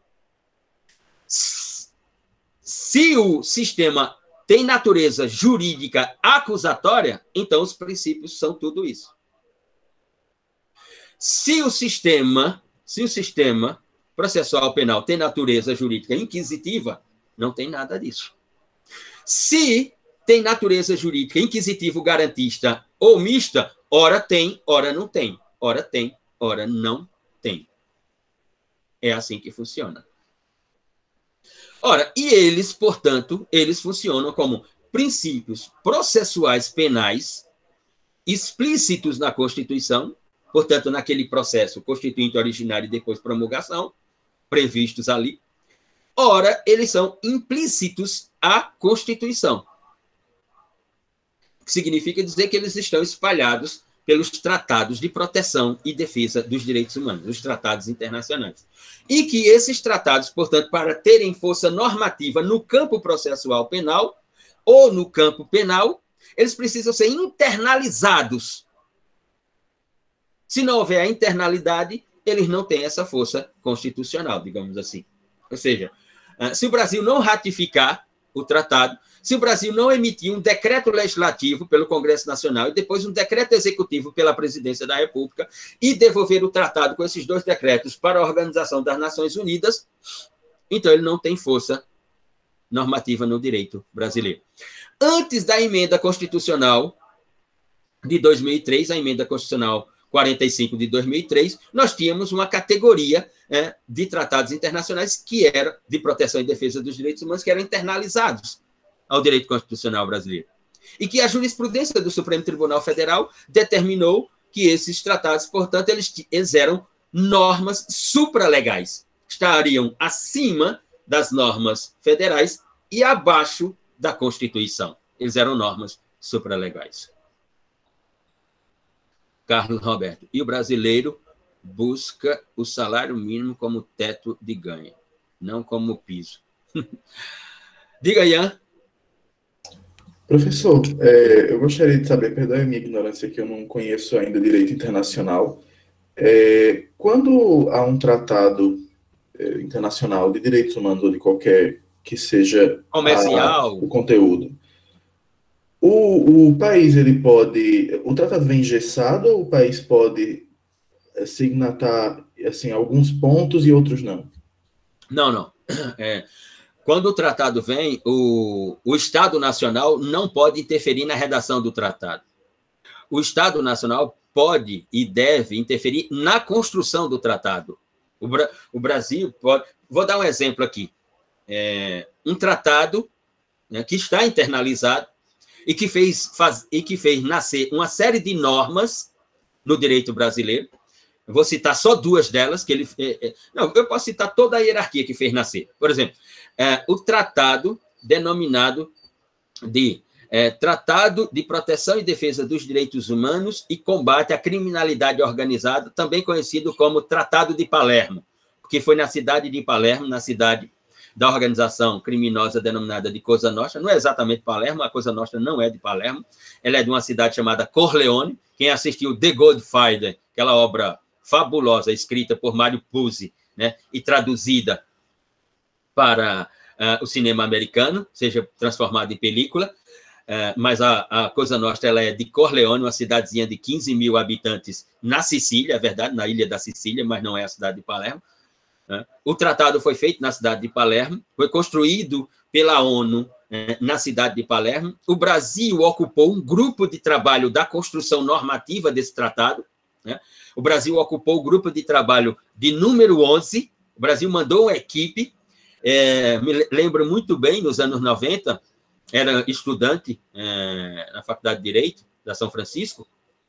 Se o sistema tem natureza jurídica acusatória, então os princípios são tudo isso. Se o sistema, se o sistema processual penal tem natureza jurídica inquisitiva, não tem nada disso. Se tem natureza jurídica inquisitivo garantista ou mista, ora tem, ora não tem. Ora tem, ora não tem. É assim que funciona. Ora, e eles, portanto, eles funcionam como princípios processuais penais explícitos na Constituição, portanto, naquele processo constituinte originário e depois promulgação, previstos ali. Ora, eles são implícitos à Constituição. Que significa dizer que eles estão espalhados pelos tratados de proteção e defesa dos direitos humanos, os tratados internacionais. E que esses tratados, portanto, para terem força normativa no campo processual penal ou no campo penal, eles precisam ser internalizados. Se não houver a internalidade, eles não têm essa força constitucional, digamos assim. Ou seja, se o Brasil não ratificar o tratado, se o Brasil não emitir um decreto legislativo pelo Congresso Nacional e depois um decreto executivo pela Presidência da República e devolver o tratado com esses dois decretos para a Organização das Nações Unidas, então ele não tem força normativa no direito brasileiro. Antes da emenda constitucional de dois mil e três, a emenda constitucional quarenta e cinco de dois mil e três, nós tínhamos uma categoria é, de tratados internacionais que era de proteção e defesa dos direitos humanos, que eram internalizados ao direito constitucional brasileiro. E que a jurisprudência do Supremo Tribunal Federal determinou que esses tratados, portanto, eles, eles eram normas supralegais, estariam acima das normas federais e abaixo da Constituição. Eles eram normas supralegais. Carlos Roberto. E o brasileiro busca o salário mínimo como teto de ganho, não como piso. Diga, Ian. Professor, é, eu gostaria de saber, perdoe a minha ignorância, que eu não conheço ainda direito internacional, É, quando há um tratado é, internacional de direitos humanos ou de qualquer que seja a, Comercial. o conteúdo, o, o país ele pode, o tratado vem engessado ou o país pode signatar assim alguns pontos e outros não? Não, não. É, quando o tratado vem, o, o Estado Nacional não pode interferir na redação do tratado. O Estado Nacional pode e deve interferir na construção do tratado. O, Bra o Brasil pode... Vou dar um exemplo aqui. É, um tratado, né, que está internalizado e que, fez, faz, e que fez nascer uma série de normas no direito brasileiro. Eu vou citar só duas delas, que ele... É, é, não, eu posso citar toda a hierarquia que fez nascer. Por exemplo, é, o tratado denominado de é, Tratado de Proteção e Defesa dos Direitos Humanos e Combate à Criminalidade Organizada, também conhecido como Tratado de Palermo, porque foi na cidade de Palermo, na cidade da organização criminosa denominada de Cosa Nostra. Não é exatamente Palermo, a Cosa Nostra não é de Palermo, ela é de uma cidade chamada Corleone. Quem assistiu The Godfather, aquela obra fabulosa, escrita por Mário Puzo, né, e traduzida para uh, o cinema americano, seja transformada em película, uh, mas a, a Cosa Nostra ela é de Corleone, uma cidadezinha de quinze mil habitantes na Sicília, é verdade, na ilha da Sicília, mas não é a cidade de Palermo. Uh, o tratado foi feito na cidade de Palermo, foi construído pela ONU uh, na cidade de Palermo. O Brasil ocupou um grupo de trabalho da construção normativa desse tratado, né? O Brasil ocupou o grupo de trabalho de número onze, o Brasil mandou uma equipe, é, me lembro muito bem, nos anos noventa, era estudante é, na Faculdade de Direito da São Francisco.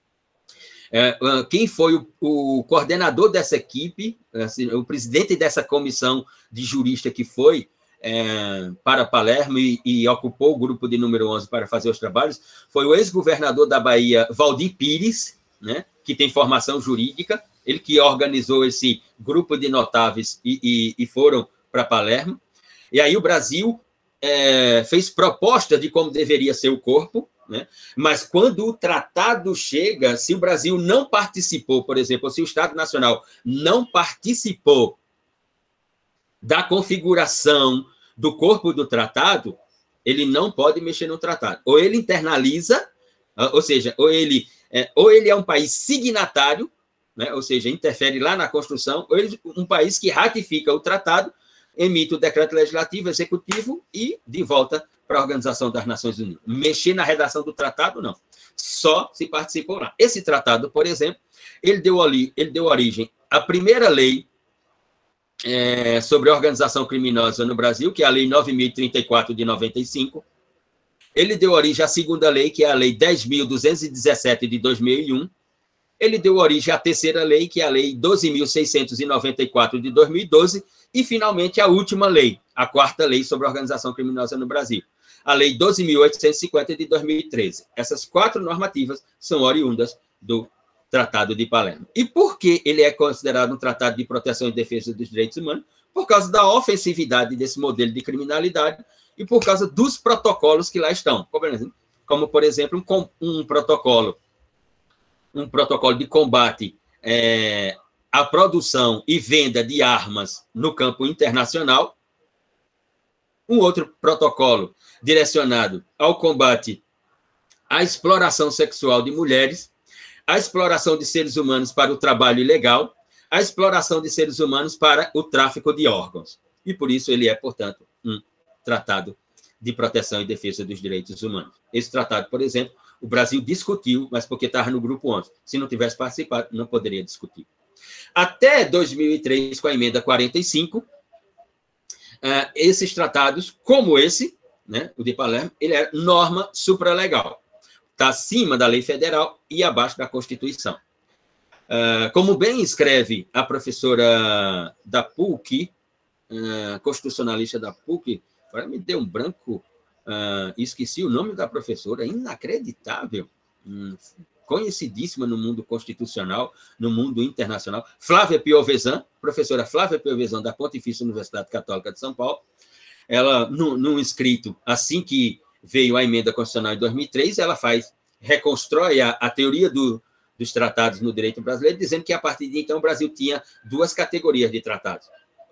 É, quem foi o, o coordenador dessa equipe, assim, o presidente dessa comissão de jurista que foi é, para Palermo e, e ocupou o grupo de número onze para fazer os trabalhos, foi o ex-governador da Bahia, Valdir Pires, né, que tem formação jurídica, ele que organizou esse grupo de notáveis e, e, e foram para Palermo. E aí o Brasil é, fez proposta de como deveria ser o corpo, né? Mas quando o tratado chega, se o Brasil não participou, por exemplo, se o Estado Nacional não participou da configuração do corpo do tratado, ele não pode mexer no tratado. Ou ele internaliza, ou seja, ou ele é, ou ele é um país signatário, né? Ou seja, interfere lá na construção, ou ele, um país que ratifica o tratado, emite o decreto legislativo, executivo e de volta para a Organização das Nações Unidas. Mexer na redação do tratado, não. Só se participou lá. Esse tratado, por exemplo, ele deu, ali, ele deu origem à primeira lei é, sobre a organização criminosa no Brasil, que é a Lei nove mil e trinta e quatro de noventa e cinco. Ele deu origem à segunda lei, que é a Lei dez mil duzentos e dezessete de dois mil e um. Ele deu origem à terceira lei, que é a Lei doze mil seiscentos e noventa e quatro de dois mil e doze, e, finalmente, a última lei, a quarta lei sobre a organização criminosa no Brasil, a Lei doze mil oitocentos e cinquenta de dois mil e treze. Essas quatro normativas são oriundas do Tratado de Palermo. E por que ele é considerado um tratado de proteção e defesa dos direitos humanos? Por causa da ofensividade desse modelo de criminalidade e por causa dos protocolos que lá estão, como, por exemplo, um, um protocolo um protocolo de combate é, à produção e venda de armas no campo internacional, um outro protocolo direcionado ao combate à exploração sexual de mulheres, à exploração de seres humanos para o trabalho ilegal, à exploração de seres humanos para o tráfico de órgãos. E, por isso, ele é, portanto, um tratado de proteção e defesa dos direitos humanos. Esse tratado, por exemplo, o Brasil discutiu, mas porque estava no grupo onze. Se não tivesse participado, não poderia discutir. Até dois mil e três, com a emenda quarenta e cinco, uh, esses tratados, como esse, né, o de Palermo, ele é norma supralegal. Está acima da lei federal e abaixo da Constituição. Uh, como bem escreve a professora da PUC, uh, constitucionalista da PUC, agora me deu um branco... Uh, esqueci o nome da professora, inacreditável, hum, conhecidíssima no mundo constitucional, no mundo internacional, Flávia Piovesan, professora Flávia Piovesan, da Pontifícia Universidade Católica de São Paulo. Ela, num, num escrito, assim que veio a emenda constitucional em dois mil e três, ela faz, reconstrói a, a teoria do, dos tratados no direito brasileiro, dizendo que, a partir de então, o Brasil tinha duas categorias de tratados.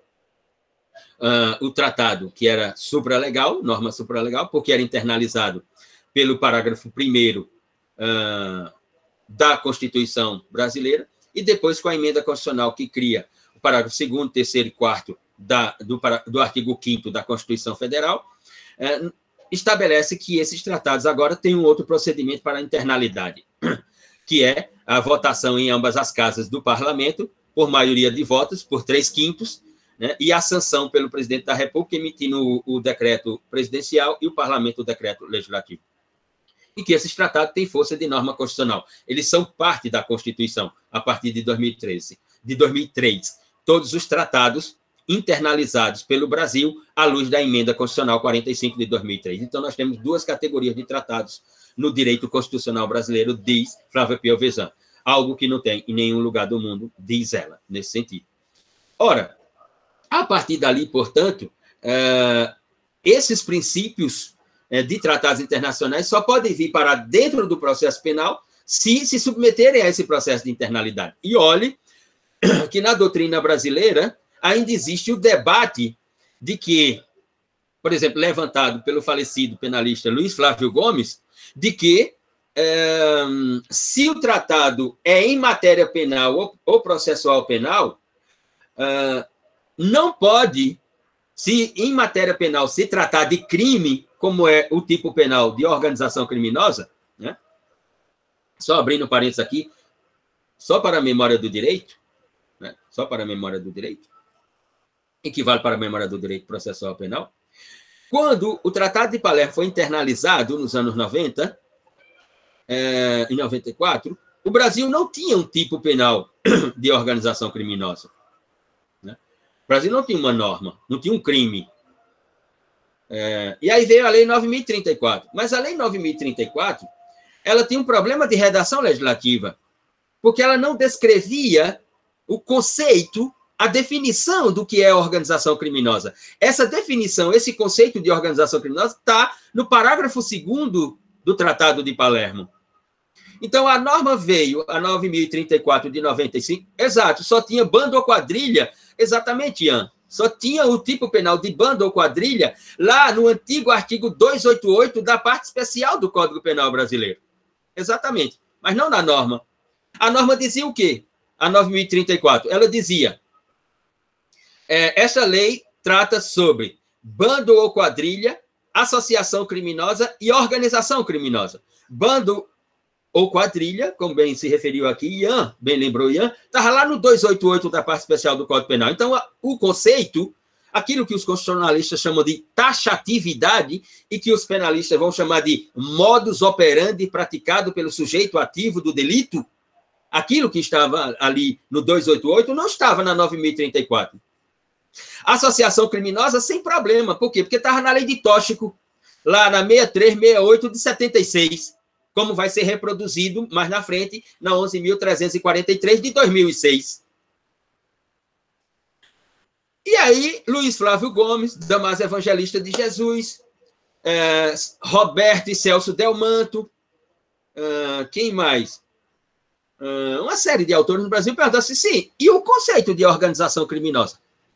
Uh, o tratado, que era supralegal, norma supralegal, porque era internalizado pelo parágrafo primeiro uh, da Constituição brasileira, e depois com a emenda constitucional que cria o parágrafo segundo, terceiro e quarto da, do, do artigo quinto da Constituição Federal, uh, estabelece que esses tratados agora têm um outro procedimento para a internalidade, que é a votação em ambas as casas do parlamento, por maioria de votos, por três quintos, né, e a sanção pelo presidente da República, emitindo o, o decreto presidencial e o parlamento o decreto legislativo. E que esses tratados têm força de norma constitucional. Eles são parte da Constituição, a partir de dois mil e treze, de dois mil e três. Todos os tratados internalizados pelo Brasil à luz da emenda constitucional quarenta e cinco de dois mil e três. Então, nós temos duas categorias de tratados no direito constitucional brasileiro, diz Flávia Piovesan. Algo que não tem em nenhum lugar do mundo, diz ela, nesse sentido. Ora, a partir dali, portanto, uh, esses princípios uh, de tratados internacionais só podem vir para dentro do processo penal se se submeterem a esse processo de internalidade. E olhe que na doutrina brasileira ainda existe o debate de que, por exemplo, levantado pelo falecido penalista Luiz Flávio Gomes, de que uh, se o tratado é em matéria penal ou, ou processual penal, uh, não pode, se em matéria penal se tratar de crime, como é o tipo penal de organização criminosa, né? Só abrindo parênteses aqui, só para a memória do direito, né? Só para a memória do direito, equivale para a memória do direito processual penal. Quando o Tratado de Palermo foi internalizado nos anos noventa, é, em noventa e quatro, o Brasil não tinha um tipo penal de organização criminosa. O Brasil não tinha uma norma, não tinha um crime. É, e aí veio a Lei nove mil e trinta e quatro. Mas a Lei nove mil e trinta e quatro, ela tinha um problema de redação legislativa, porque ela não descrevia o conceito, a definição do que é organização criminosa. Essa definição, esse conceito de organização criminosa está no parágrafo segundo do Tratado de Palermo. Então, a norma veio, a nove mil e trinta e quatro de noventa e cinco, exato, só tinha bando ou quadrilha. Exatamente, Ian. Só tinha o tipo penal de bando ou quadrilha lá no antigo artigo duzentos e oitenta e oito da parte especial do Código Penal brasileiro. Exatamente. Mas não na norma. A norma dizia o quê? A nove mil e trinta e quatro. Ela dizia, é, essa lei trata sobre bando ou quadrilha, associação criminosa e organização criminosa. Bando ou quadrilha, como bem se referiu aqui, Ian, bem lembrou Ian, estava lá no duzentos e oitenta e oito da parte especial do Código Penal. Então, o conceito, aquilo que os constitucionalistas chamam de taxatividade e que os penalistas vão chamar de modus operandi praticado pelo sujeito ativo do delito, aquilo que estava ali no duzentos e oitenta e oito não estava na nove mil e trinta e quatro. Associação criminosa, sem problema. Por quê? Porque estava na lei de Tóxico, lá na sessenta e três, sessenta e oito de setenta e seis. Como vai ser reproduzido mais na frente, na onze mil trezentos e quarenta e três de dois mil e seis. E aí, Luiz Flávio Gomes, Damásio Evangelista de Jesus, é, Roberto e Celso Delmanto, é, quem mais? É, uma série de autores no Brasil perguntam assim, sim, e o conceito de organização criminosa?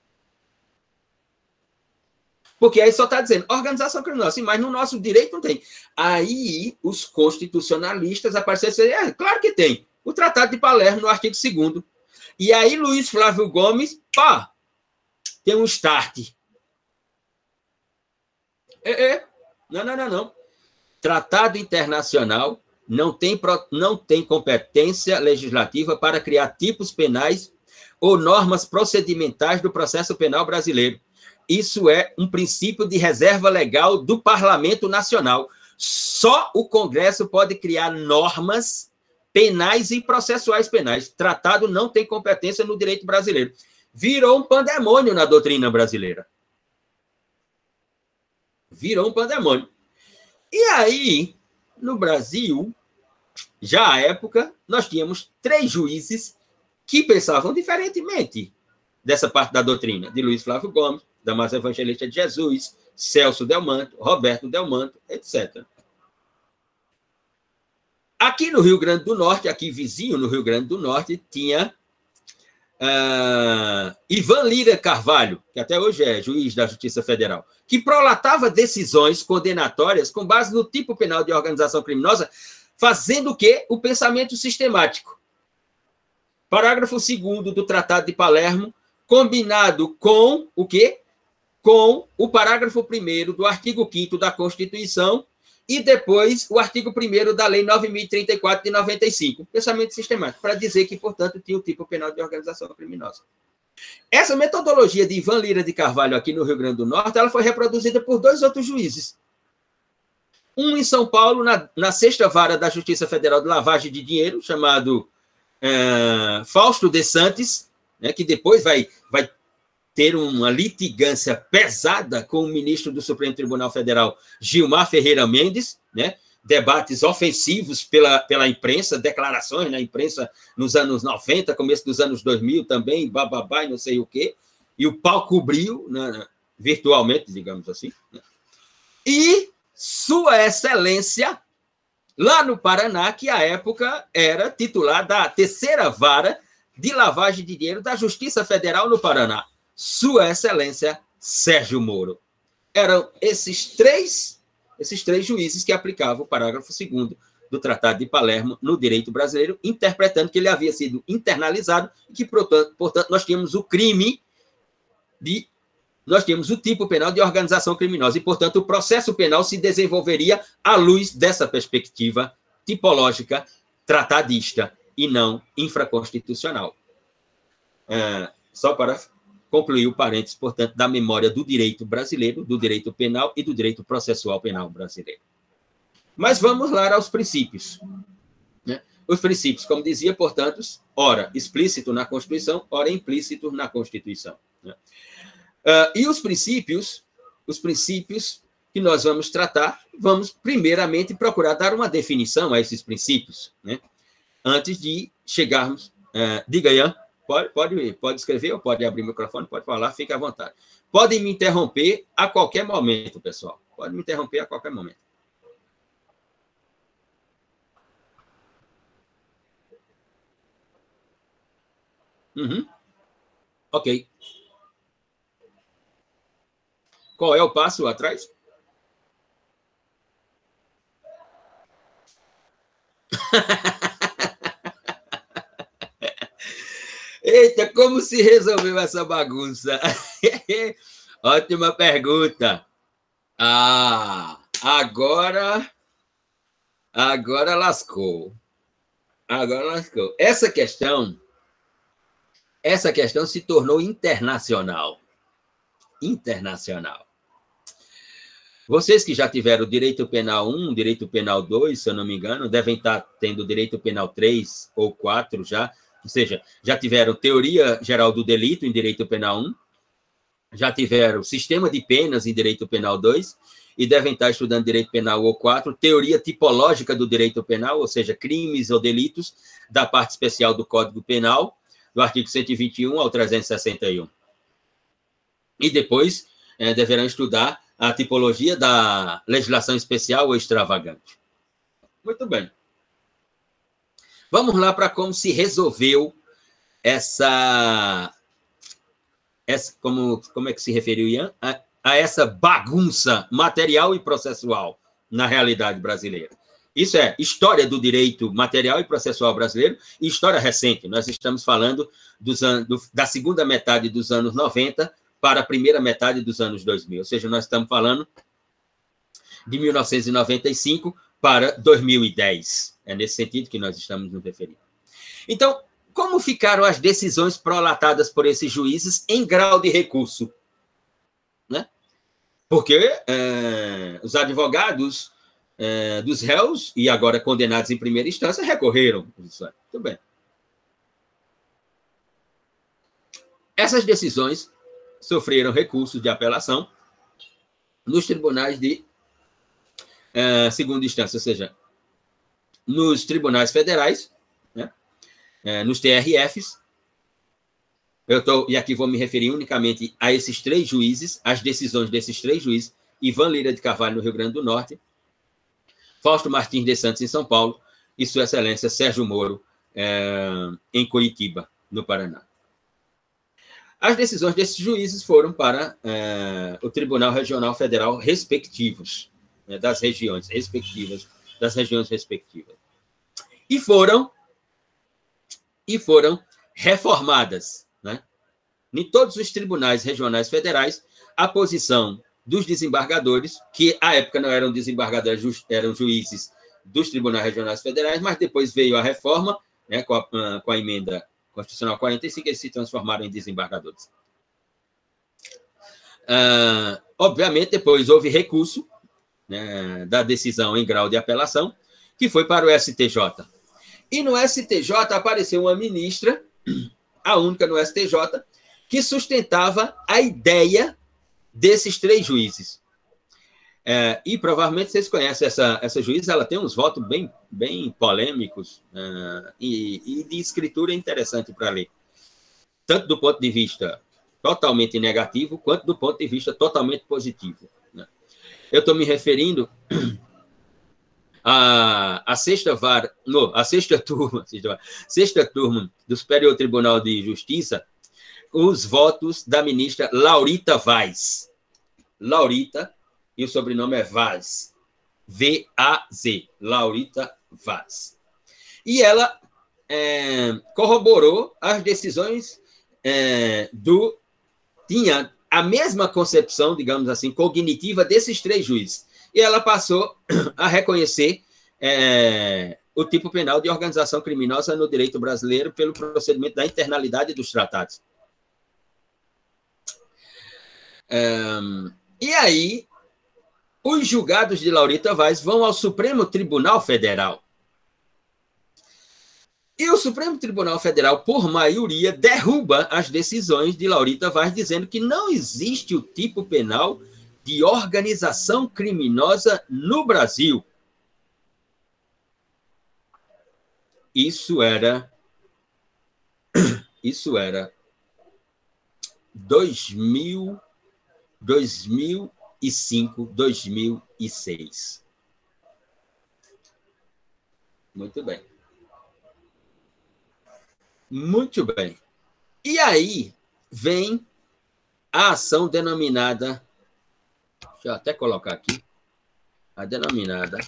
Porque aí só está dizendo organização criminosa, sim, mas no nosso direito não tem. Aí os constitucionalistas apareceram e disseram, é, claro que tem. O Tratado de Palermo, no artigo segundo. E aí Luiz Flávio Gomes, pá, tem um start. É, é. Não, não, não, não. Tratado internacional não tem, não tem competência legislativa para criar tipos penais ou normas procedimentais do processo penal brasileiro. Isso é um princípio de reserva legal do Parlamento Nacional. Só o Congresso pode criar normas penais e processuais penais. Tratado não tem competência no direito brasileiro. Virou um pandemônio na doutrina brasileira. Virou um pandemônio. E aí, no Brasil, já à época, nós tínhamos três juízes que pensavam diferentemente dessa parte da doutrina, de Luiz Flávio Gomes, Damásio Evangelista de Jesus, Celso Delmanto, Roberto Delmanto, etcétera. Aqui no Rio Grande do Norte, aqui vizinho no Rio Grande do Norte, tinha uh, Ivan Lira Carvalho, que até hoje é juiz da Justiça Federal, que prolatava decisões condenatórias com base no tipo penal de organização criminosa, fazendo o quê? O pensamento sistemático. Parágrafo segundo do Tratado de Palermo, combinado com o quê? Com o parágrafo primeiro do artigo quinto da Constituição e depois o artigo primeiro da Lei nove mil e trinta e quatro de noventa e cinco, pensamento sistemático, para dizer que, portanto, tinha o tipo penal de organização criminosa. Essa metodologia de Ivan Lira de Carvalho aqui no Rio Grande do Norte, ela foi reproduzida por dois outros juízes. Um em São Paulo, na, na sexta vara da Justiça Federal de Lavagem de Dinheiro, chamado uh, Fausto de Santis, né, que depois vai, vai ter uma litigância pesada com o ministro do Supremo Tribunal Federal, Gilmar Ferreira Mendes, né? Debates ofensivos pela, pela imprensa, declarações na imprensa nos anos noventa, começo dos anos dois mil também, bababá e não sei o quê, e o pau cobriu, né, virtualmente, digamos assim. Né? E Sua Excelência, lá no Paraná, que à época era titular da terceira vara de lavagem de dinheiro da Justiça Federal no Paraná, Sua Excelência Sérgio Moro. Eram esses três, esses três juízes que aplicavam o parágrafo segundo do Tratado de Palermo no direito brasileiro, interpretando que ele havia sido internalizado e que, portanto, portanto nós tínhamos o crime de... Nós tínhamos o tipo penal de organização criminosa e, portanto, o processo penal se desenvolveria à luz dessa perspectiva tipológica tratadista e não infraconstitucional. É, só para concluir o parênteses, portanto, da memória do direito brasileiro, do direito penal e do direito processual penal brasileiro. Mas vamos lá aos princípios. Né? Os princípios, como dizia, portanto, ora explícito na Constituição, ora implícito na Constituição. Né? Uh, e os princípios, os princípios que nós vamos tratar, vamos primeiramente procurar dar uma definição a esses princípios, né? Antes de chegarmos... Uh, diga, Ian. Pode, pode, pode escrever ou pode abrir o microfone, pode falar, fique à vontade. Podem me interromper a qualquer momento, pessoal. Pode me interromper a qualquer momento. Uhum. Ok. Qual é o passo atrás? Eita, como se resolveu essa bagunça? Ótima pergunta. Ah, agora... Agora lascou. Agora lascou. Essa questão... Essa questão se tornou internacional. Internacional. Vocês que já tiveram o direito penal um, direito penal dois, se eu não me engano, devem estar tendo o direito penal três ou quatro já, ou seja, já tiveram teoria geral do delito em direito penal um, já tiveram sistema de penas em direito penal dois, e devem estar estudando direito penal ou quatro, teoria tipológica do direito penal, ou seja, crimes ou delitos da parte especial do Código Penal, do artigo cento e vinte e um ao trezentos e sessenta e um. E depois é, deverão estudar a tipologia da legislação especial ou extravagante. Muito bem. Vamos lá para como se resolveu essa... essa como, como é que se referiu, Ian? A, a essa bagunça material e processual na realidade brasileira. Isso é história do direito material e processual brasileiro e história recente. Nós estamos falando dos anos, do, da segunda metade dos anos noventa para a primeira metade dos anos dois mil. Ou seja, nós estamos falando de mil novecentos e noventa e cinco para dois mil e dez. É nesse sentido que nós estamos nos referindo. Então, como ficaram as decisões prolatadas por esses juízes em grau de recurso? Né? Porque é, os advogados é, dos réus, e agora condenados em primeira instância, recorreram. Muito bem. Essas decisões sofreram recursos de apelação nos tribunais de uh, segunda instância, ou seja, nos tribunais federais, né, uh, nos T R Fs. Eu tô, e aqui vou me referir unicamente a esses três juízes, as decisões desses três juízes: Ivan Lira de Carvalho, no Rio Grande do Norte, Fausto Martins de Santos, em São Paulo, e Sua Excelência Sérgio Moro, é, em Curitiba, no Paraná. As decisões desses juízes foram para é, o Tribunal Regional Federal respectivos, né, das regiões respectivas, das regiões respectivas. E foram, e foram reformadas, né? Em todos os tribunais regionais federais, a posição dos desembargadores, que à época não eram desembargadores, eram juízes dos tribunais regionais federais, mas depois veio a reforma, né, com, a, com a emenda constitucional quarenta e cinco, eles se transformaram em desembargadores. Ah, obviamente, depois houve recurso, né, da decisão em grau de apelação, que foi para o S T J. E no S T J apareceu uma ministra, a única no S T J, que sustentava a ideia desses três juízes. É, e provavelmente vocês conhecem essa, essa juíza, ela tem uns votos bem, bem polêmicos uh, e, e de escritura interessante para ler, tanto do ponto de vista totalmente negativo, quanto do ponto de vista totalmente positivo, né? Eu estou me referindo à, à sexta vara, não, à sexta turma, sexta, sexta turma do Superior Tribunal de Justiça, os votos da ministra Laurita Vaz. Laurita, e o sobrenome é Vaz. V A Z. Laurita Vaz. E ela é, corroborou as decisões é, do... Tinha a mesma concepção, digamos assim, cognitiva desses três juízes. E ela passou a reconhecer é, o tipo penal de organização criminosa no direito brasileiro pelo procedimento da internalidade dos tratados. Um, e aí, os julgados de Laurita Vaz vão ao Supremo Tribunal Federal. E o Supremo Tribunal Federal, por maioria, derruba as decisões de Laurita Vaz, dizendo que não existe o tipo penal de organização criminosa no Brasil. Isso era... Isso era... dois mil... dois mil e cinco, dois mil e seis. Muito bem. Muito bem. E aí vem a ação denominada, deixa eu até colocar aqui, a denominada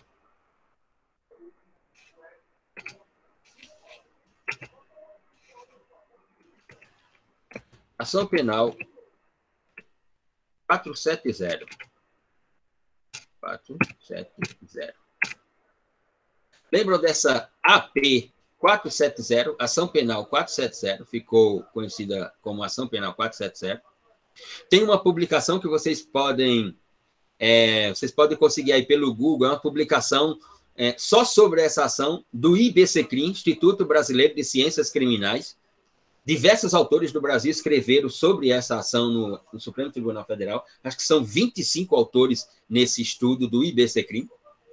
ação penal quatrocentos e setenta. quatrocentos e setenta. Lembram dessa A P quatrocentos e setenta, Ação Penal quatrocentos e setenta, ficou conhecida como Ação Penal quatrocentos e setenta. Tem uma publicação que vocês podem, é, vocês podem conseguir aí pelo Google, é uma publicação é, só sobre essa ação do IBCCRIM, Instituto Brasileiro de Ciências Criminais. Diversos autores do Brasil escreveram sobre essa ação no, no Supremo Tribunal Federal. Acho que são vinte e cinco autores nesse estudo do IBCCRIM.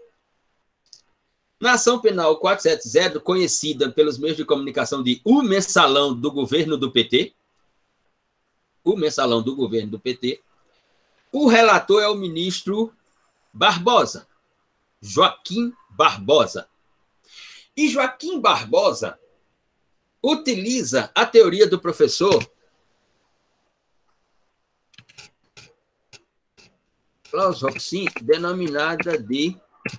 Na ação penal quatrocentos e setenta, conhecida pelos meios de comunicação de o mensalão do governo do P T, o mensalão do governo do P T, o relator é o ministro Barbosa, Joaquim Barbosa. E Joaquim Barbosa utiliza a teoria do professor Klaus Roxin, denominada de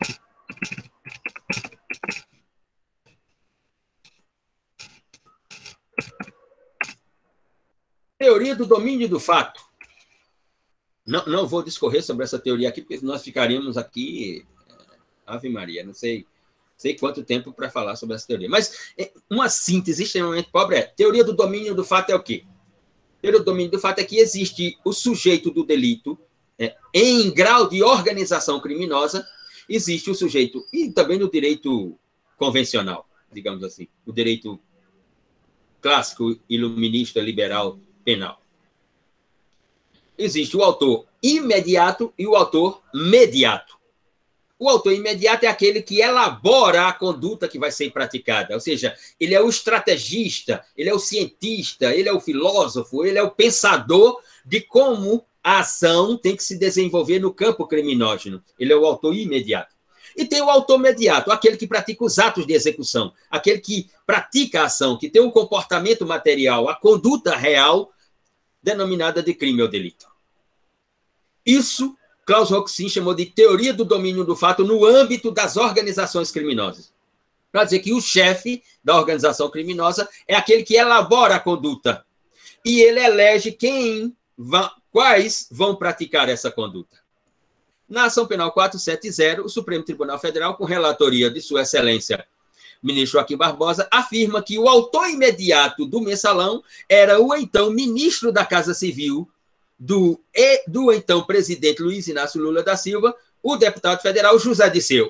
teoria do domínio do fato. Não, não vou discorrer sobre essa teoria aqui, porque nós ficaríamos aqui, Ave Maria, não sei... sei quanto tempo para falar sobre essa teoria. Mas uma síntese extremamente pobre é: teoria do domínio do fato é o quê? Teoria do domínio do fato é que existe o sujeito do delito é, em grau de organização criminosa, existe o sujeito, e também no direito convencional, digamos assim, o direito clássico, iluminista, liberal, penal. Existe o autor imediato e o autor mediato. O autor imediato é aquele que elabora a conduta que vai ser praticada, ou seja, ele é o estrategista, ele é o cientista, ele é o filósofo, ele é o pensador de como a ação tem que se desenvolver no campo criminógeno. Ele é o autor imediato. E tem o autor imediato, aquele que pratica os atos de execução, aquele que pratica a ação, que tem um comportamento material, a conduta real, denominada de crime ou delito. Isso, Klaus Roxin chamou de teoria do domínio do fato no âmbito das organizações criminosas. Para dizer que o chefe da organização criminosa é aquele que elabora a conduta. E ele elege quem, quais vão praticar essa conduta. Na ação penal quatrocentos e setenta, o Supremo Tribunal Federal, com relatoria de Sua Excelência, ministro Joaquim Barbosa, afirma que o autor imediato do mensalão era o então ministro da Casa Civil, do, do então presidente Luiz Inácio Lula da Silva, o deputado federal José Disseu.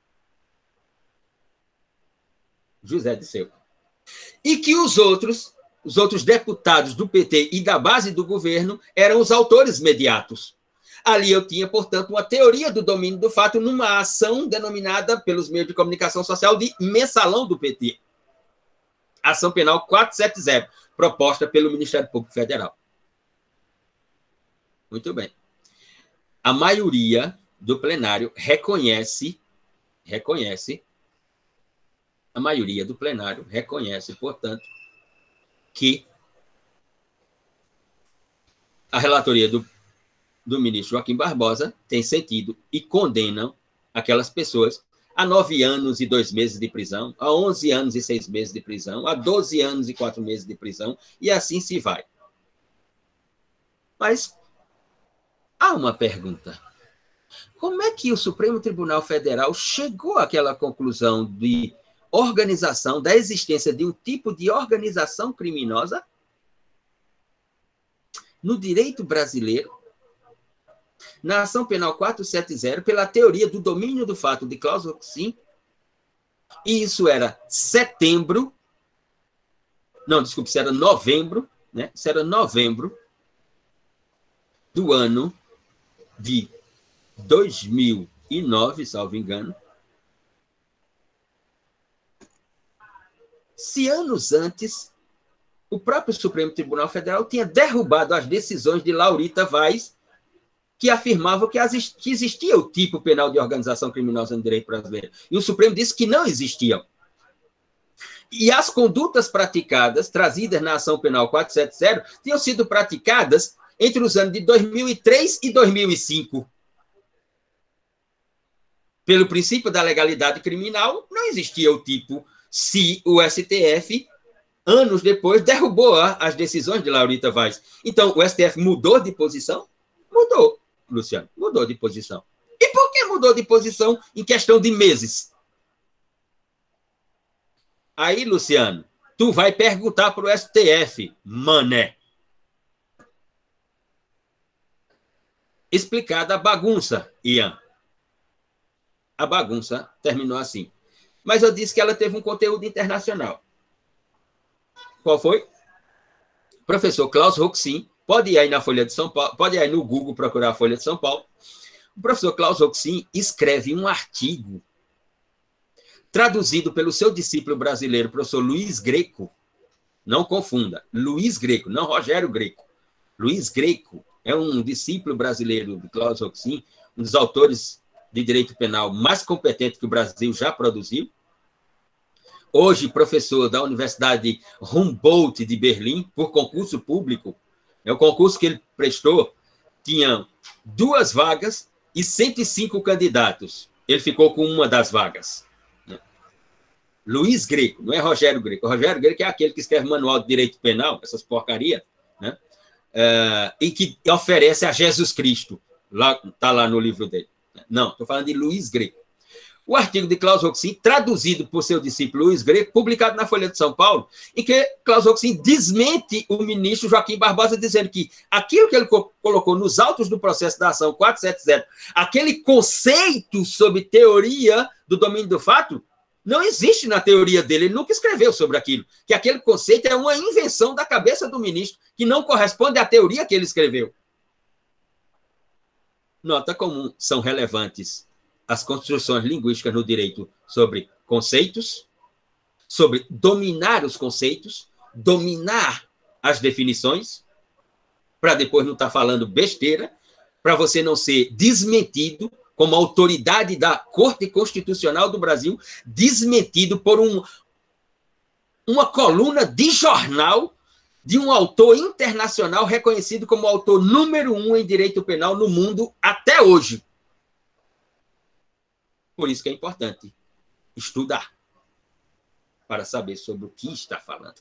José Disseu. E que os outros, os outros deputados do P T e da base do governo eram os autores imediatos. Ali eu tinha, portanto, uma teoria do domínio do fato numa ação denominada pelos meios de comunicação social de mensalão do P T. Ação penal quatrocentos e setenta, proposta pelo Ministério Público Federal. Muito bem. A maioria do plenário reconhece, reconhece, a maioria do plenário reconhece, portanto, que a relatoria do do ministro Joaquim Barbosa tem sentido e condenam aquelas pessoas a nove anos e dois meses de prisão, a onze anos e seis meses de prisão, a doze anos e quatro meses de prisão, e assim se vai. Mas há uma pergunta. Como é que o Supremo Tribunal Federal chegou àquela conclusão de organização, da existência de um tipo de organização criminosa no direito brasileiro, na ação penal quatrocentos e setenta, pela teoria do domínio do fato de Klaus Roxin, e isso era setembro, não, desculpe, isso era novembro, né? Isso era novembro do ano de dois mil e nove, salvo engano. Se anos antes, o próprio Supremo Tribunal Federal tinha derrubado as decisões de Laurita Vaz, que afirmavam que existia o tipo penal de organização criminosa no direito brasileiro. E o Supremo disse que não existiam. E as condutas praticadas, trazidas na ação penal quatrocentos e setenta, tinham sido praticadas entre os anos de dois mil e três e dois mil e cinco. Pelo princípio da legalidade criminal, não existia o tipo se o S T F, anos depois, derrubou as decisões de Laurita Vaz. Então, o S T F mudou de posição? Mudou. Luciano, mudou de posição. E por que mudou de posição em questão de meses? Aí, Luciano, tu vai perguntar para o S T F, mané. Explicada a bagunça, Ian. A bagunça terminou assim. Mas eu disse que ela teve um conteúdo internacional. Qual foi? Professor Klaus Roxin. Pode ir aí na Folha de São Paulo, pode ir aí no Google procurar a Folha de São Paulo. O professor Klaus Roxin escreve um artigo traduzido pelo seu discípulo brasileiro, professor Luiz Greco. Não confunda, Luiz Greco, não Rogério Greco. Luiz Greco é um discípulo brasileiro de Klaus Roxin, um dos autores de direito penal mais competente que o Brasil já produziu. Hoje, professor da Universidade Humboldt de Berlim, por concurso público. É o concurso que ele prestou, tinha duas vagas e cento e cinco candidatos. Ele ficou com uma das vagas. Luiz Greco, não é Rogério Greco. O Rogério Greco é aquele que escreve manual de direito penal, essas porcarias, né? Uh, e que oferece a Jesus Cristo. Está lá no livro dele. Não, estou falando de Luiz Greco. O artigo de Klaus Roxin, traduzido por seu discípulo Luiz Greco, publicado na Folha de São Paulo, em que Klaus Roxin desmente o ministro Joaquim Barbosa, dizendo que aquilo que ele co colocou nos autos do processo da ação quatrocentos e setenta, aquele conceito sobre teoria do domínio do fato, não existe na teoria dele, ele nunca escreveu sobre aquilo, que aquele conceito é uma invenção da cabeça do ministro, que não corresponde à teoria que ele escreveu. Nota como são relevantes as construções linguísticas no direito sobre conceitos, sobre dominar os conceitos, dominar as definições, para depois não estar falando besteira, para você não ser desmentido como autoridade da Corte Constitucional do Brasil, desmentido por um, uma coluna de jornal de um autor internacional reconhecido como o autor número um em direito penal no mundo até hoje. Por isso que é importante estudar para saber sobre o que está falando.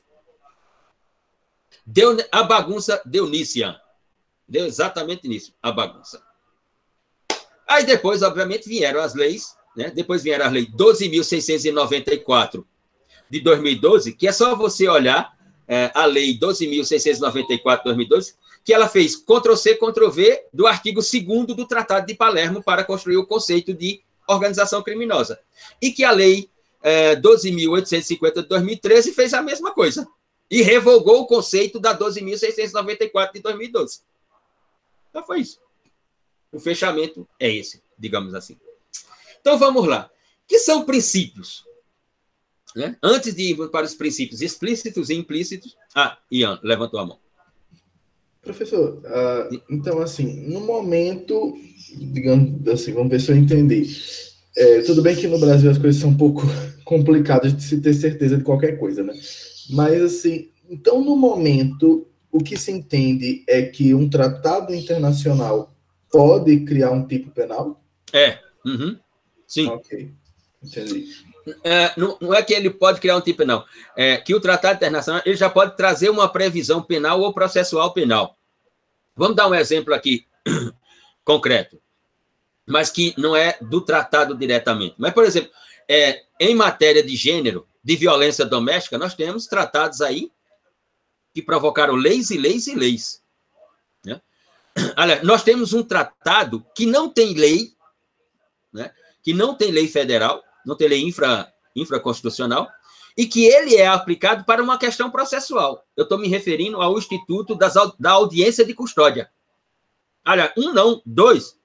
Deu, a bagunça deu nisso, Ian. Deu exatamente nisso, a bagunça. Aí depois, obviamente, vieram as leis, né? Depois vieram as leis doze mil seiscentos e noventa e quatro de dois mil e doze, que é só você olhar é, a lei doze mil seiscentos e noventa e quatro de dois mil e doze, que ela fez Ctrl-C, Ctrl-V do artigo segundo do Tratado de Palermo para construir o conceito de organização criminosa. E que a lei é, doze mil oitocentos e cinquenta de dois mil e treze fez a mesma coisa. E revogou o conceito da doze mil seiscentos e noventa e quatro de dois mil e doze. Então foi isso. O fechamento é esse, digamos assim. Então vamos lá. O que são princípios? Né? Antes de irmos para os princípios explícitos e implícitos... Ah, Ian, levantou a mão. Professor, uh, então, assim, no momento, digamos assim, vamos ver se eu entendi. É, tudo bem que no Brasil as coisas são um pouco complicadas de se ter certeza de qualquer coisa, né? Mas, assim, então, no momento, o que se entende é que um tratado internacional pode criar um tipo penal? É, uhum, sim. Ok, entendi. É, não, não é que ele pode criar um tipo penal, é que o tratado internacional ele já pode trazer uma previsão penal ou processual penal. Vamos dar um exemplo aqui concreto, mas que não é do tratado diretamente. Mas, por exemplo, é, em matéria de gênero, de violência doméstica, nós temos tratados aí que provocaram leis e leis e leis. Né? Olha, nós temos um tratado que não tem lei, né? Que não tem lei federal, não tem lei infra, infraconstitucional, e que ele é aplicado para uma questão processual. Eu estou me referindo ao Instituto das, da Audiência de Custódia. Olha, um não, dois.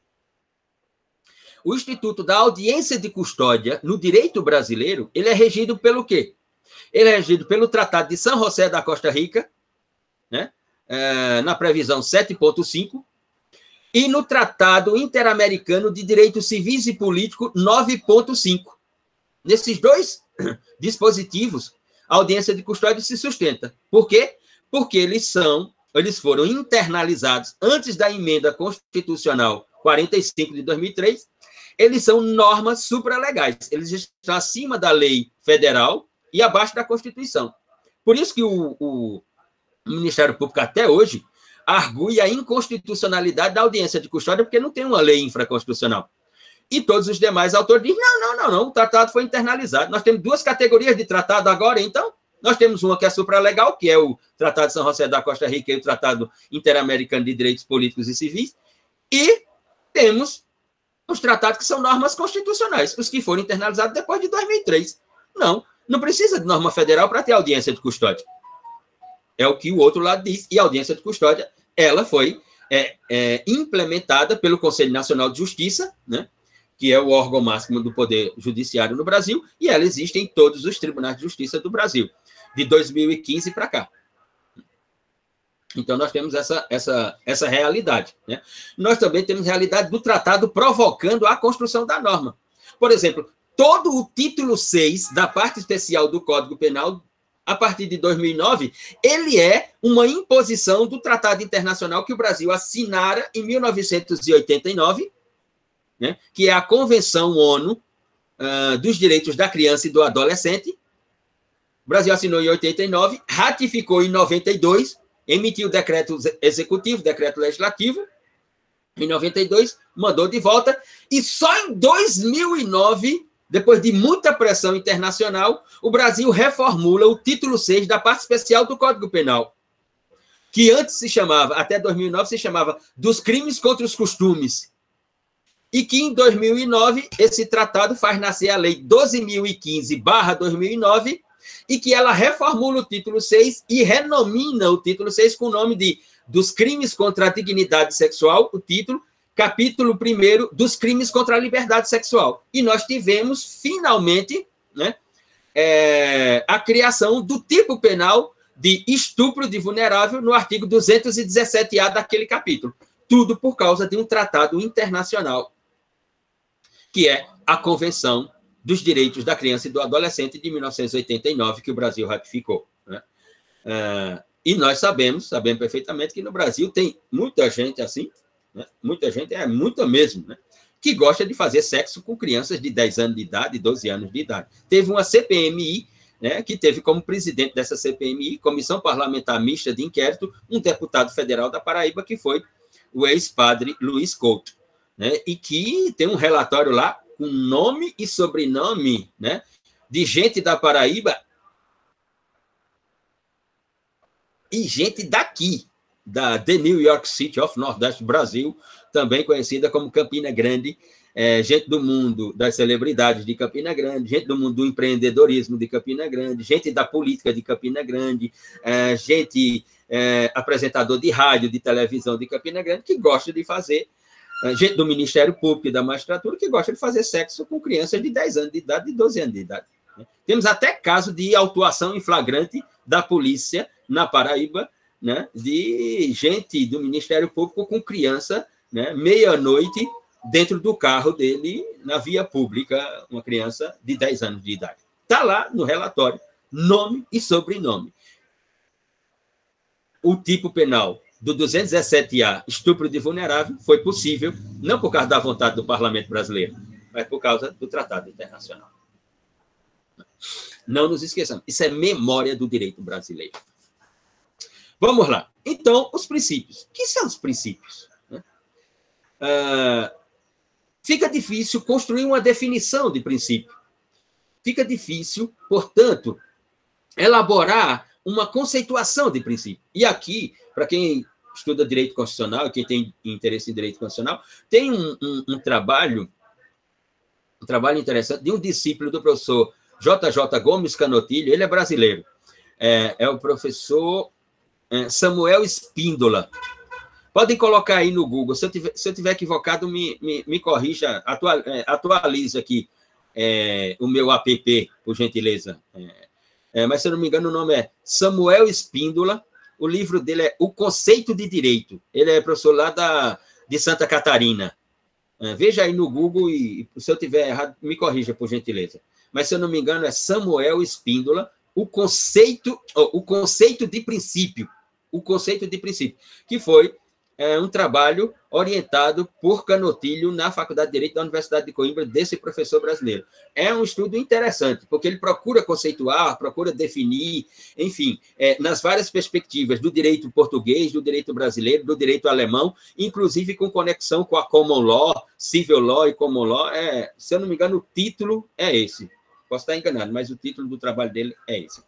O Instituto da Audiência de Custódia, no direito brasileiro, ele é regido pelo quê? Ele é regido pelo Tratado de São José da Costa Rica, né? É, na previsão sete ponto cinco, e no Tratado Interamericano de Direitos Civis e Político nove ponto cinco. Nesses dois dispositivos, a audiência de custódia se sustenta. Por quê? Porque eles são, eles foram internalizados antes da emenda constitucional quarenta e cinco de dois mil e três, eles são normas supralegais, eles estão acima da lei federal e abaixo da Constituição. Por isso que o, o Ministério Público, até hoje, argui a inconstitucionalidade da audiência de custódia, porque não tem uma lei infraconstitucional. E todos os demais autores dizem, não, não, não, não, o tratado foi internalizado. Nós temos duas categorias de tratado agora, então. Nós temos uma que é supralegal, que é o Tratado de São José da Costa Rica e o Tratado Interamericano de Direitos Políticos e Civis, e temos os tratados que são normas constitucionais, os que foram internalizados depois de dois mil e três. Não, não precisa de norma federal para ter audiência de custódia. É o que o outro lado diz, e a audiência de custódia, ela foi é, é, implementada pelo Conselho Nacional de Justiça, né, que é o órgão máximo do Poder Judiciário no Brasil, e ela existe em todos os tribunais de justiça do Brasil, de dois mil e quinze para cá. Então, nós temos essa, essa, essa realidade. Né? Nós também temos a realidade do tratado provocando a construção da norma. Por exemplo, todo o título seis da parte especial do Código Penal, a partir de dois mil e nove, ele é uma imposição do Tratado Internacional que o Brasil assinara em mil novecentos e oitenta e nove, né, que é a Convenção ONU uh, dos Direitos da Criança e do Adolescente. O Brasil assinou em oitenta e nove, ratificou em noventa e dois, emitiu decreto executivo, decreto legislativo, em noventa e dois, mandou de volta, e só em dois mil e nove, depois de muita pressão internacional, o Brasil reformula o título seis da parte especial do Código Penal, que antes se chamava, até dois mil e nove, se chamava dos crimes contra os costumes, e que em dois mil e nove, esse tratado faz nascer a Lei doze mil e quinze barra dois mil e nove, e que ela reformula o título seis e renomina o título seis com o nome de dos crimes contra a dignidade sexual, o título, capítulo primeiro dos crimes contra a liberdade sexual. E nós tivemos, finalmente, né, é, a criação do tipo penal de estupro de vulnerável no artigo duzentos e dezessete A daquele capítulo. Tudo por causa de um tratado internacional. que é a Convenção dos Direitos da Criança e do Adolescente de mil novecentos e oitenta e nove, que o Brasil ratificou, né? Uh, e nós sabemos, sabemos perfeitamente que no Brasil tem muita gente assim, né? Muita gente, é muita mesmo, né? Que gosta de fazer sexo com crianças de dez anos de idade, doze anos de idade. Teve uma C P M I, né, que teve como presidente dessa C P M I, Comissão Parlamentar Mista de Inquérito, um deputado federal da Paraíba, que foi o ex-padre Luiz Couto, né, e que tem um relatório lá com nome e sobrenome, né, de gente da Paraíba e gente daqui, da The New York City of Nordeste Brasil, também conhecida como Campina Grande, é, gente do mundo das celebridades de Campina Grande, gente do mundo do empreendedorismo de Campina Grande, gente da política de Campina Grande, é, gente é, apresentador de rádio, de televisão de Campina Grande, que gosta de fazer, é, gente do Ministério Público e da magistratura, que gosta de fazer sexo com crianças de dez anos de idade, de doze anos de idade. Temos até caso de autuação em flagrante da polícia na Paraíba, né, de gente do Ministério Público com criança, né, meia-noite, dentro do carro dele, na via pública, uma criança de dez anos de idade. Está lá no relatório, nome e sobrenome. O tipo penal do duzentos e dezessete A, estupro de vulnerável, foi possível, não por causa da vontade do Parlamento brasileiro, mas por causa do Tratado Internacional. Não nos esqueçamos, isso é memória do direito brasileiro. Vamos lá. Então, os princípios. O que são os princípios? Uh, fica difícil construir uma definição de princípio. Fica difícil, portanto, elaborar uma conceituação de princípio. E aqui, para quem estuda direito constitucional, quem tem interesse em direito constitucional, tem um, um, um trabalho, um trabalho interessante de um discípulo do professor J J Gomes Canotilho, ele é brasileiro, é, é o professor Samuel Espíndola. Podem colocar aí no Google. Se eu tiver, se eu tiver equivocado, me, me, me corrija, atual, atualize aqui é, o meu app, por gentileza. É, é, mas, se eu não me engano, o nome é Samuel Espíndola. O livro dele é O Conceito de Direito. Ele é professor lá da, de Santa Catarina. É, veja aí no Google e, se eu tiver errado, me corrija, por gentileza. Mas, se eu não me engano, é Samuel Espíndola, o conceito, oh, o conceito de princípio. O conceito de princípio, que foi é, um trabalho orientado por Canotilho na Faculdade de Direito da Universidade de Coimbra, desse professor brasileiro. É um estudo interessante, porque ele procura conceituar, procura definir, enfim, é, nas várias perspectivas do direito português, do direito brasileiro, do direito alemão, inclusive com conexão com a common law, civil law e common law. É, se eu não me engano, o título é esse. Posso estar enganado, mas o título do trabalho dele é esse.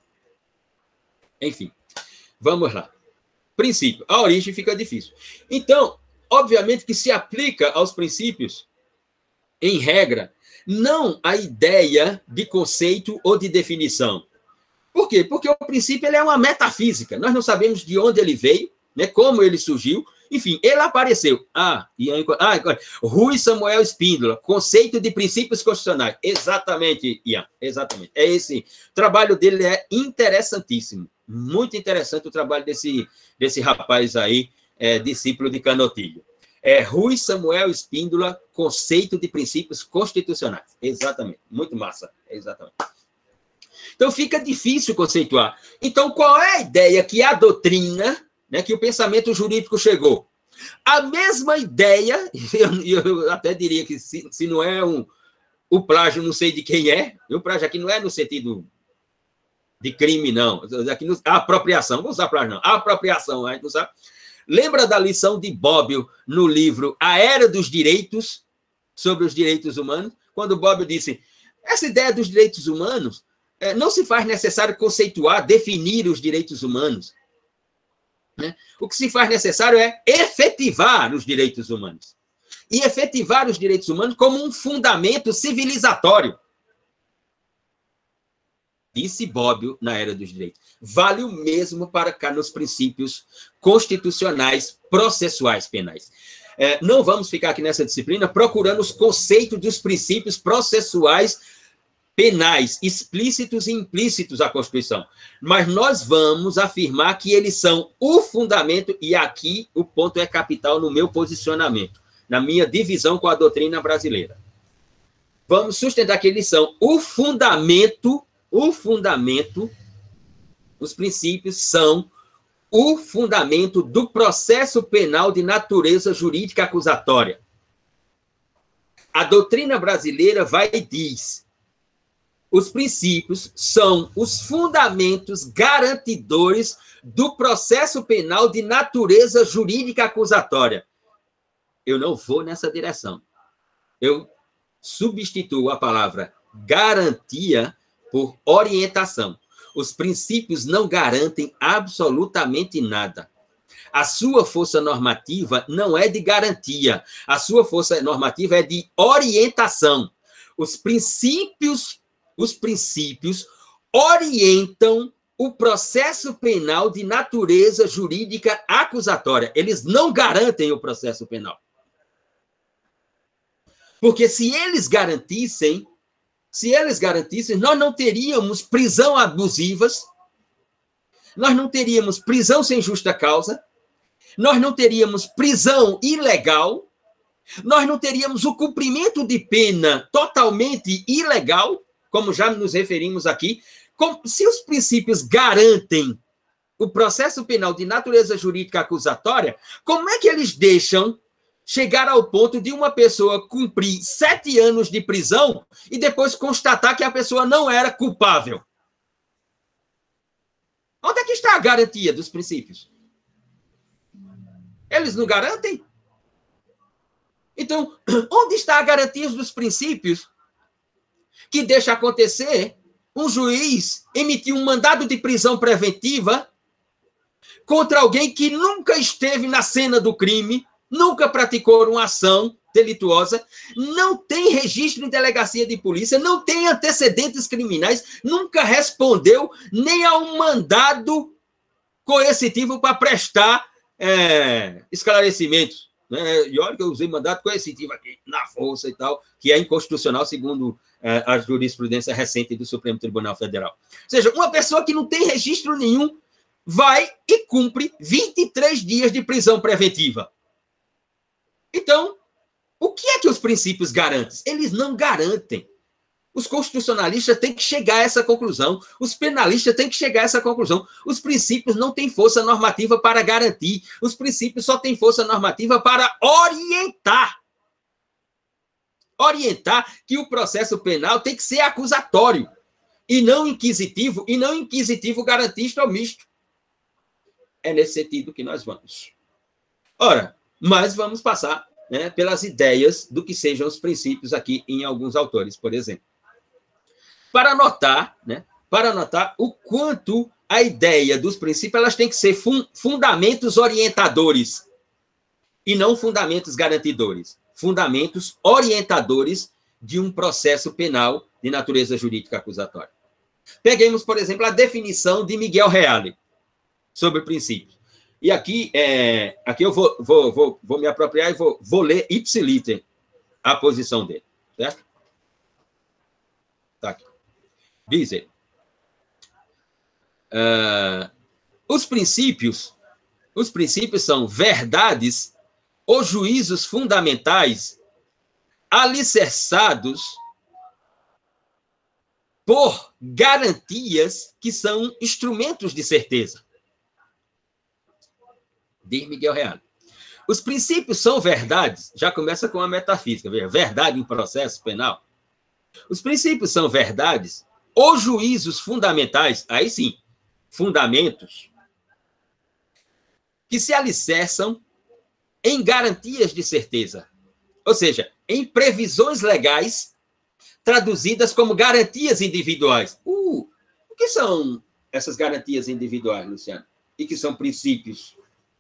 Enfim, vamos lá. Princípio. A origem fica difícil. Então, obviamente que se aplica aos princípios, em regra, não a ideia de conceito ou de definição. Por quê? Porque o princípio ele é uma metafísica. Nós não sabemos de onde ele veio, né, como ele surgiu. Enfim, ele apareceu. Ah, e aí, ah, Rui Samuel Espíndola, Conceito de Princípios Constitucionais. Exatamente, Ian, exatamente. É esse. O trabalho dele é interessantíssimo. Muito interessante o trabalho desse, desse rapaz aí, é, discípulo de Canotilho. É Rui Samuel Espíndola, Conceito de Princípios Constitucionais. Exatamente. Muito massa. Exatamente. Então, fica difícil conceituar. Então, qual é a ideia que a doutrina, né, que o pensamento jurídico chegou? A mesma ideia, eu, eu até diria que se, se não é um, o plágio, não sei de quem é, o plágio aqui não é no sentido de crime, não. Aqui no, a apropriação, vou usar plágio, não. A apropriação, a gente não sabe. Lembra da lição de Bobbio no livro A Era dos Direitos, sobre os direitos humanos? Quando Bobbio disse, essa ideia dos direitos humanos, é, não se faz necessário conceituar, definir os direitos humanos. Né? O que se faz necessário é efetivar os direitos humanos. E efetivar os direitos humanos como um fundamento civilizatório. Disse Bobbio na Era dos Direitos. Vale o mesmo para cá nos princípios constitucionais processuais penais. É, não vamos ficar aqui nessa disciplina procurando os conceitos dos princípios processuais penais, explícitos e implícitos à Constituição. Mas nós vamos afirmar que eles são o fundamento, e aqui o ponto é capital no meu posicionamento, na minha divisão com a doutrina brasileira. vamos sustentar que eles são o fundamento, o fundamento, os princípios são o fundamento do processo penal de natureza jurídica acusatória. A doutrina brasileira vai e diz: os princípios são os fundamentos garantidores do processo penal de natureza jurídica acusatória. Eu não vou nessa direção. Eu substituo a palavra garantia por orientação. Os princípios não garantem absolutamente nada. A sua força normativa não é de garantia. A sua força normativa é de orientação. Os princípios, os princípios orientam o processo penal de natureza jurídica acusatória. Eles não garantem o processo penal. Porque se eles garantissem, se eles garantissem, nós não teríamos prisão abusivas, nós não teríamos prisão sem justa causa, nós não teríamos prisão ilegal, nós não teríamos o cumprimento de pena totalmente ilegal, como já nos referimos aqui. Como, se os princípios garantem o processo penal de natureza jurídica acusatória, como é que eles deixam chegar ao ponto de uma pessoa cumprir sete anos de prisão e depois constatar que a pessoa não era culpável? Onde é que está a garantia dos princípios? Eles não garantem? Então, onde está a garantia dos princípios que deixa acontecer um juiz emitir um mandado de prisão preventiva contra alguém que nunca esteve na cena do crime, nunca praticou uma ação delituosa, não tem registro em delegacia de polícia, não tem antecedentes criminais, nunca respondeu nem a um mandado coercitivo para prestar é, esclarecimentos. Né? E olha que eu usei mandado coercitivo aqui, na força e tal, que é inconstitucional, segundo é, a jurisprudência recente do Supremo Tribunal Federal. Ou seja, uma pessoa que não tem registro nenhum vai e cumpre vinte e três dias de prisão preventiva. Então, o que é que os princípios garantem? Eles não garantem. Os constitucionalistas têm que chegar a essa conclusão. Os penalistas têm que chegar a essa conclusão. Os princípios não têm força normativa para garantir. Os princípios só têm força normativa para orientar. Orientar que o processo penal tem que ser acusatório e não inquisitivo, e não inquisitivo garantista ou misto. É nesse sentido que nós vamos. Ora, mas vamos passar, né, pelas ideias do que sejam os princípios aqui em alguns autores, por exemplo. Para notar, né, para notar o quanto a ideia dos princípios elas têm que ser fun fundamentos orientadores e não fundamentos garantidores. Fundamentos orientadores de um processo penal de natureza jurídica acusatória. Peguemos, por exemplo, a definição de Miguel Reale sobre princípios. E aqui, é, aqui eu vou, vou, vou, vou me apropriar e vou, vou ler ipsiliter a posição dele, certo? Tá aqui. Diz ele. Uh, os princípios, os princípios são verdades ou juízos fundamentais alicerçados por garantias que são instrumentos de certeza. Diz Miguel Reale. Os princípios são verdades, já começa com a metafísica, veja, verdade em processo penal. Os princípios são verdades ou juízos fundamentais, aí sim, fundamentos, que se alicerçam em garantias de certeza, ou seja, em previsões legais traduzidas como garantias individuais. Uh, o que são essas garantias individuais, Luciano? E que são princípios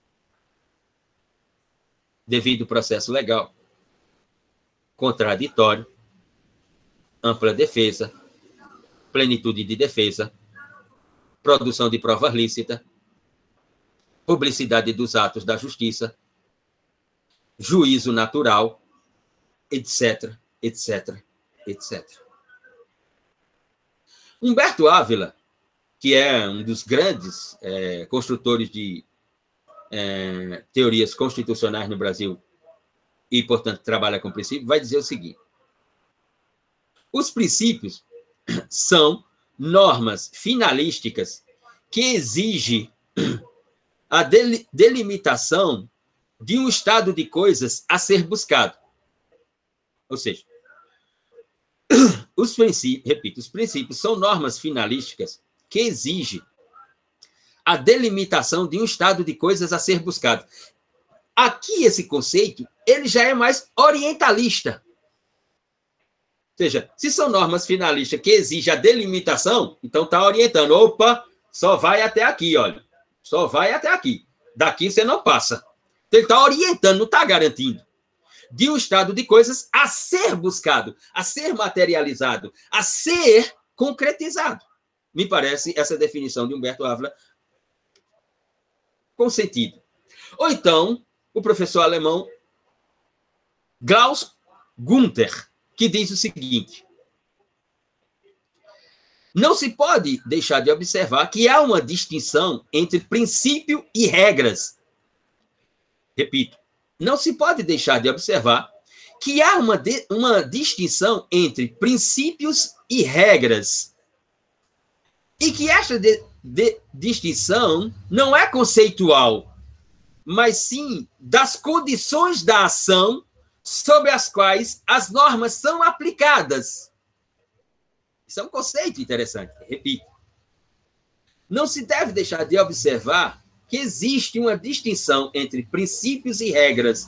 devido processo legal, contraditório, ampla defesa, plenitude de defesa, produção de prova lícita, publicidade dos atos da justiça, juízo natural, etc, etc, etcétera. Humberto Ávila, que é um dos grandes é, construtores de é, teorias constitucionais no Brasil e, portanto, trabalha com princípio, vai dizer o seguinte: Os princípios são normas finalísticas que exigem a delimitação de um estado de coisas a ser buscado. Ou seja, os princípios, repito, os princípios são normas finalísticas que exigem a delimitação de um estado de coisas a ser buscado. Aqui, esse conceito, ele já é mais orientalista. Ou seja, se são normas finalistas que exigem a delimitação, então está orientando. Opa, só vai até aqui, olha. Só vai até aqui. Daqui você não passa. Então, ele está orientando, não está garantindo. De um estado de coisas a ser buscado, a ser materializado, a ser concretizado. Me parece essa definição de Humberto Ávila com sentido. Ou então, o professor alemão Klaus Gunther, que diz o seguinte: não se pode deixar de observar que há uma distinção entre princípio e regras. Repito, não se pode deixar de observar que há uma, de, uma distinção entre princípios e regras. E que esta de, de, distinção não é conceitual, mas sim das condições da ação sobre as quais as normas são aplicadas. Isso é um conceito interessante, repito. Não se deve deixar de observar que existe uma distinção entre princípios e regras.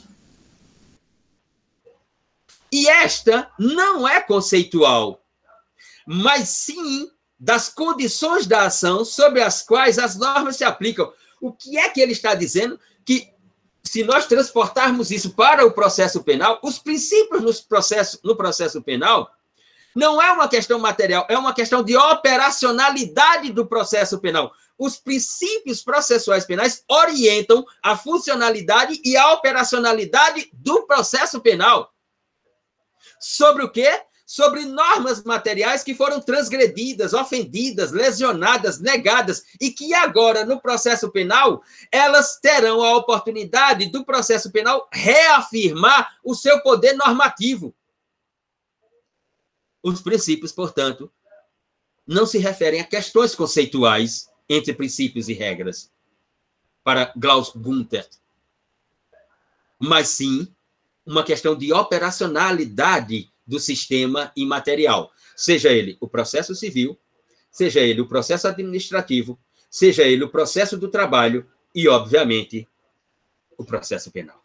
E esta não é conceitual, mas sim das condições da ação sobre as quais as normas se aplicam. O que é que ele está dizendo? Que, se nós transportarmos isso para o processo penal, os princípios no processo, no processo penal não é uma questão material, é uma questão de operacionalidade do processo penal. Os princípios processuais penais orientam a funcionalidade e a operacionalidade do processo penal. Sobre o quê? Sobre normas materiais que foram transgredidas, ofendidas, lesionadas, negadas, e que agora, no processo penal, elas terão a oportunidade do processo penal reafirmar o seu poder normativo. Os princípios, portanto, não se referem a questões conceituais entre princípios e regras, para Klaus Gunther, mas sim uma questão de operacionalidade do sistema imaterial, seja ele o processo civil, seja ele o processo administrativo, seja ele o processo do trabalho e, obviamente, o processo penal.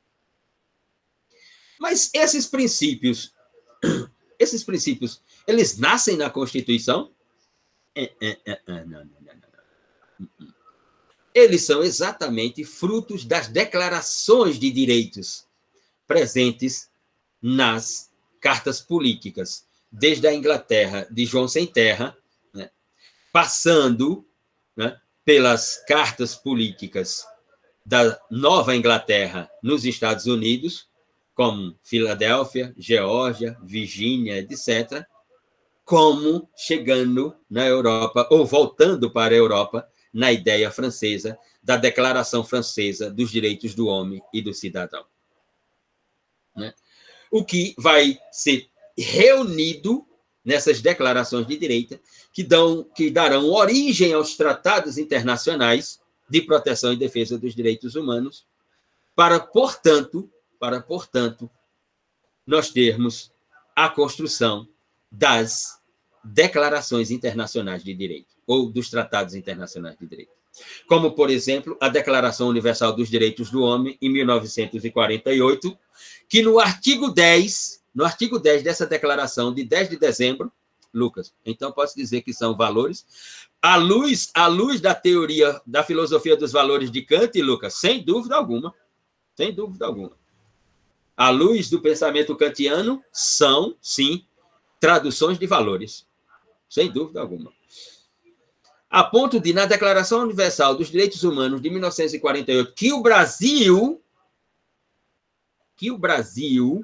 Mas esses princípios, esses princípios, eles nascem na Constituição? É, é, é, é, não, não, não, não. Eles são exatamente frutos das declarações de direitos presentes nas cartas políticas, desde a Inglaterra de João Sem Terra, né, passando, né, pelas cartas políticas da Nova Inglaterra nos Estados Unidos, como Filadélfia, Geórgia, Virgínia, etcétera, como chegando na Europa, ou voltando para a Europa, na ideia francesa da Declaração Francesa dos Direitos do Homem e do Cidadão. Né? O que vai ser reunido nessas declarações de direito que, dão, que darão origem aos tratados internacionais de proteção e defesa dos direitos humanos, para, portanto, para, portanto, nós termos a construção das declarações internacionais de direito, ou dos tratados internacionais de direito. Como, por exemplo, a Declaração Universal dos Direitos do Homem, em mil novecentos e quarenta e oito, que no artigo dez, no artigo dez dessa declaração, de dez de dezembro, Lucas, então posso dizer que são valores, à luz, à luz da teoria, da filosofia dos valores de Kant, Lucas, sem dúvida alguma, sem dúvida alguma. À luz do pensamento kantiano, são, sim, traduções de valores, sem dúvida alguma. A ponto de, na Declaração Universal dos Direitos Humanos de mil novecentos e quarenta e oito, que o Brasil, que o Brasil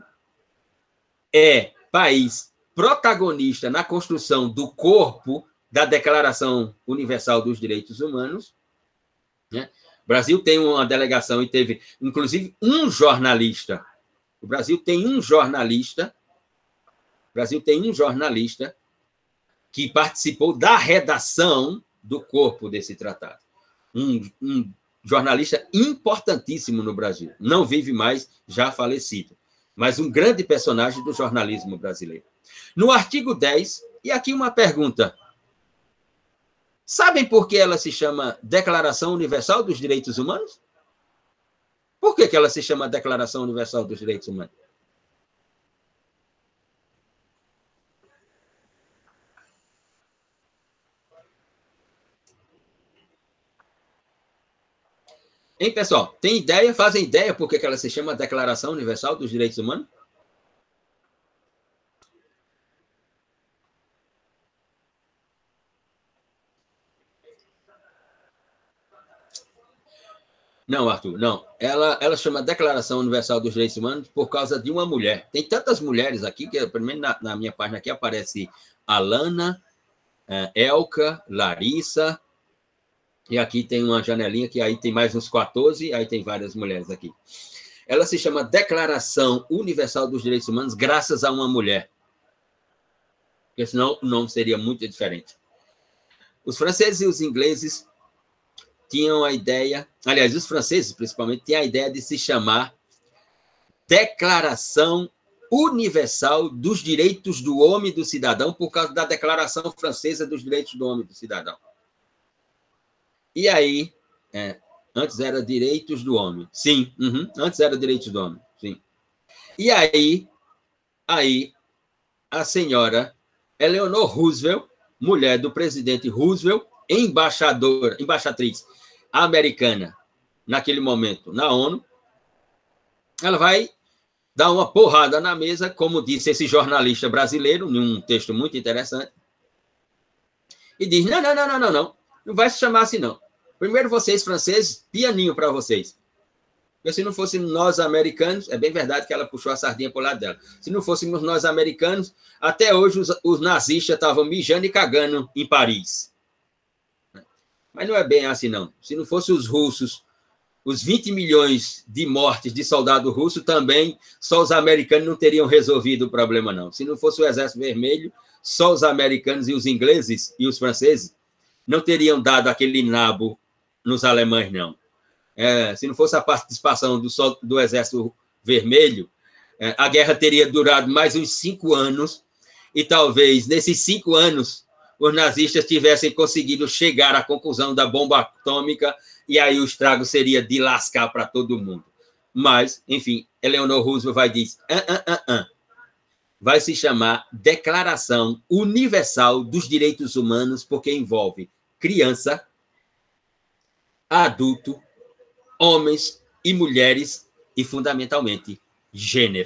é país protagonista na construção do corpo da Declaração Universal dos Direitos Humanos, né? O Brasil tem uma delegação e teve, inclusive, um jornalista. O Brasil tem um jornalista O Brasil tem um jornalista que participou da redação do corpo desse tratado. Um, um jornalista importantíssimo no Brasil. Não vive mais, já falecido, mas um grande personagem do jornalismo brasileiro. No artigo dez, e aqui uma pergunta. Sabem por que ela se chama Declaração Universal dos Direitos Humanos? Por que que ela se chama Declaração Universal dos Direitos Humanos? Hein, pessoal? Tem ideia? Fazem ideia por que que ela se chama Declaração Universal dos Direitos Humanos? Não, Arthur, não. Ela, ela chama Declaração Universal dos Direitos Humanos por causa de uma mulher. Tem tantas mulheres aqui, que primeiro na, na minha página aqui aparece Alana, Elka, Larissa, e aqui tem uma janelinha que aí tem mais uns quatorze, aí tem várias mulheres aqui. Ela se chama Declaração Universal dos Direitos Humanos graças a uma mulher. Porque senão o nome seria muito diferente. Os franceses e os ingleses tinham a ideia, aliás, os franceses, principalmente, tinham a ideia de se chamar Declaração Universal dos Direitos do Homem e do Cidadão, por causa da Declaração Francesa dos Direitos do Homem e do Cidadão. E aí, é, antes era Direitos do Homem. Sim, uhum, antes era Direitos do Homem, sim. E aí, aí, a senhora Eleanor Roosevelt, mulher do presidente Roosevelt, embaixadora, embaixatriz americana, naquele momento, na ONU, ela vai dar uma porrada na mesa, como disse esse jornalista brasileiro, num texto muito interessante, e diz, não, não, não, não, não, não, não vai se chamar assim, não. Primeiro vocês, franceses, pianinho para vocês. Porque se não fossem nós, americanos, é bem verdade que ela puxou a sardinha para o lado dela, se não fôssemos nós, americanos, até hoje os, os nazistas estavam mijando e cagando em Paris. Mas não é bem assim, não. Se não fossem os russos, os vinte milhões de mortes de soldado russo, também só os americanos não teriam resolvido o problema, não. Se não fosse o Exército Vermelho, só os americanos e os ingleses e os franceses não teriam dado aquele nabo nos alemães, não. É, se não fosse a participação do, do Exército Vermelho, é, a guerra teria durado mais uns cinco anos, e talvez, nesses cinco anos, os nazistas tivessem conseguido chegar à conclusão da bomba atômica, e aí o estrago seria de lascar para todo mundo. Mas, enfim, Eleanor Roosevelt vai dizer, ah, ah, ah, ah. vai se chamar Declaração Universal dos Direitos Humanos, porque envolve criança, adulto, homens e mulheres, e, fundamentalmente, gênero.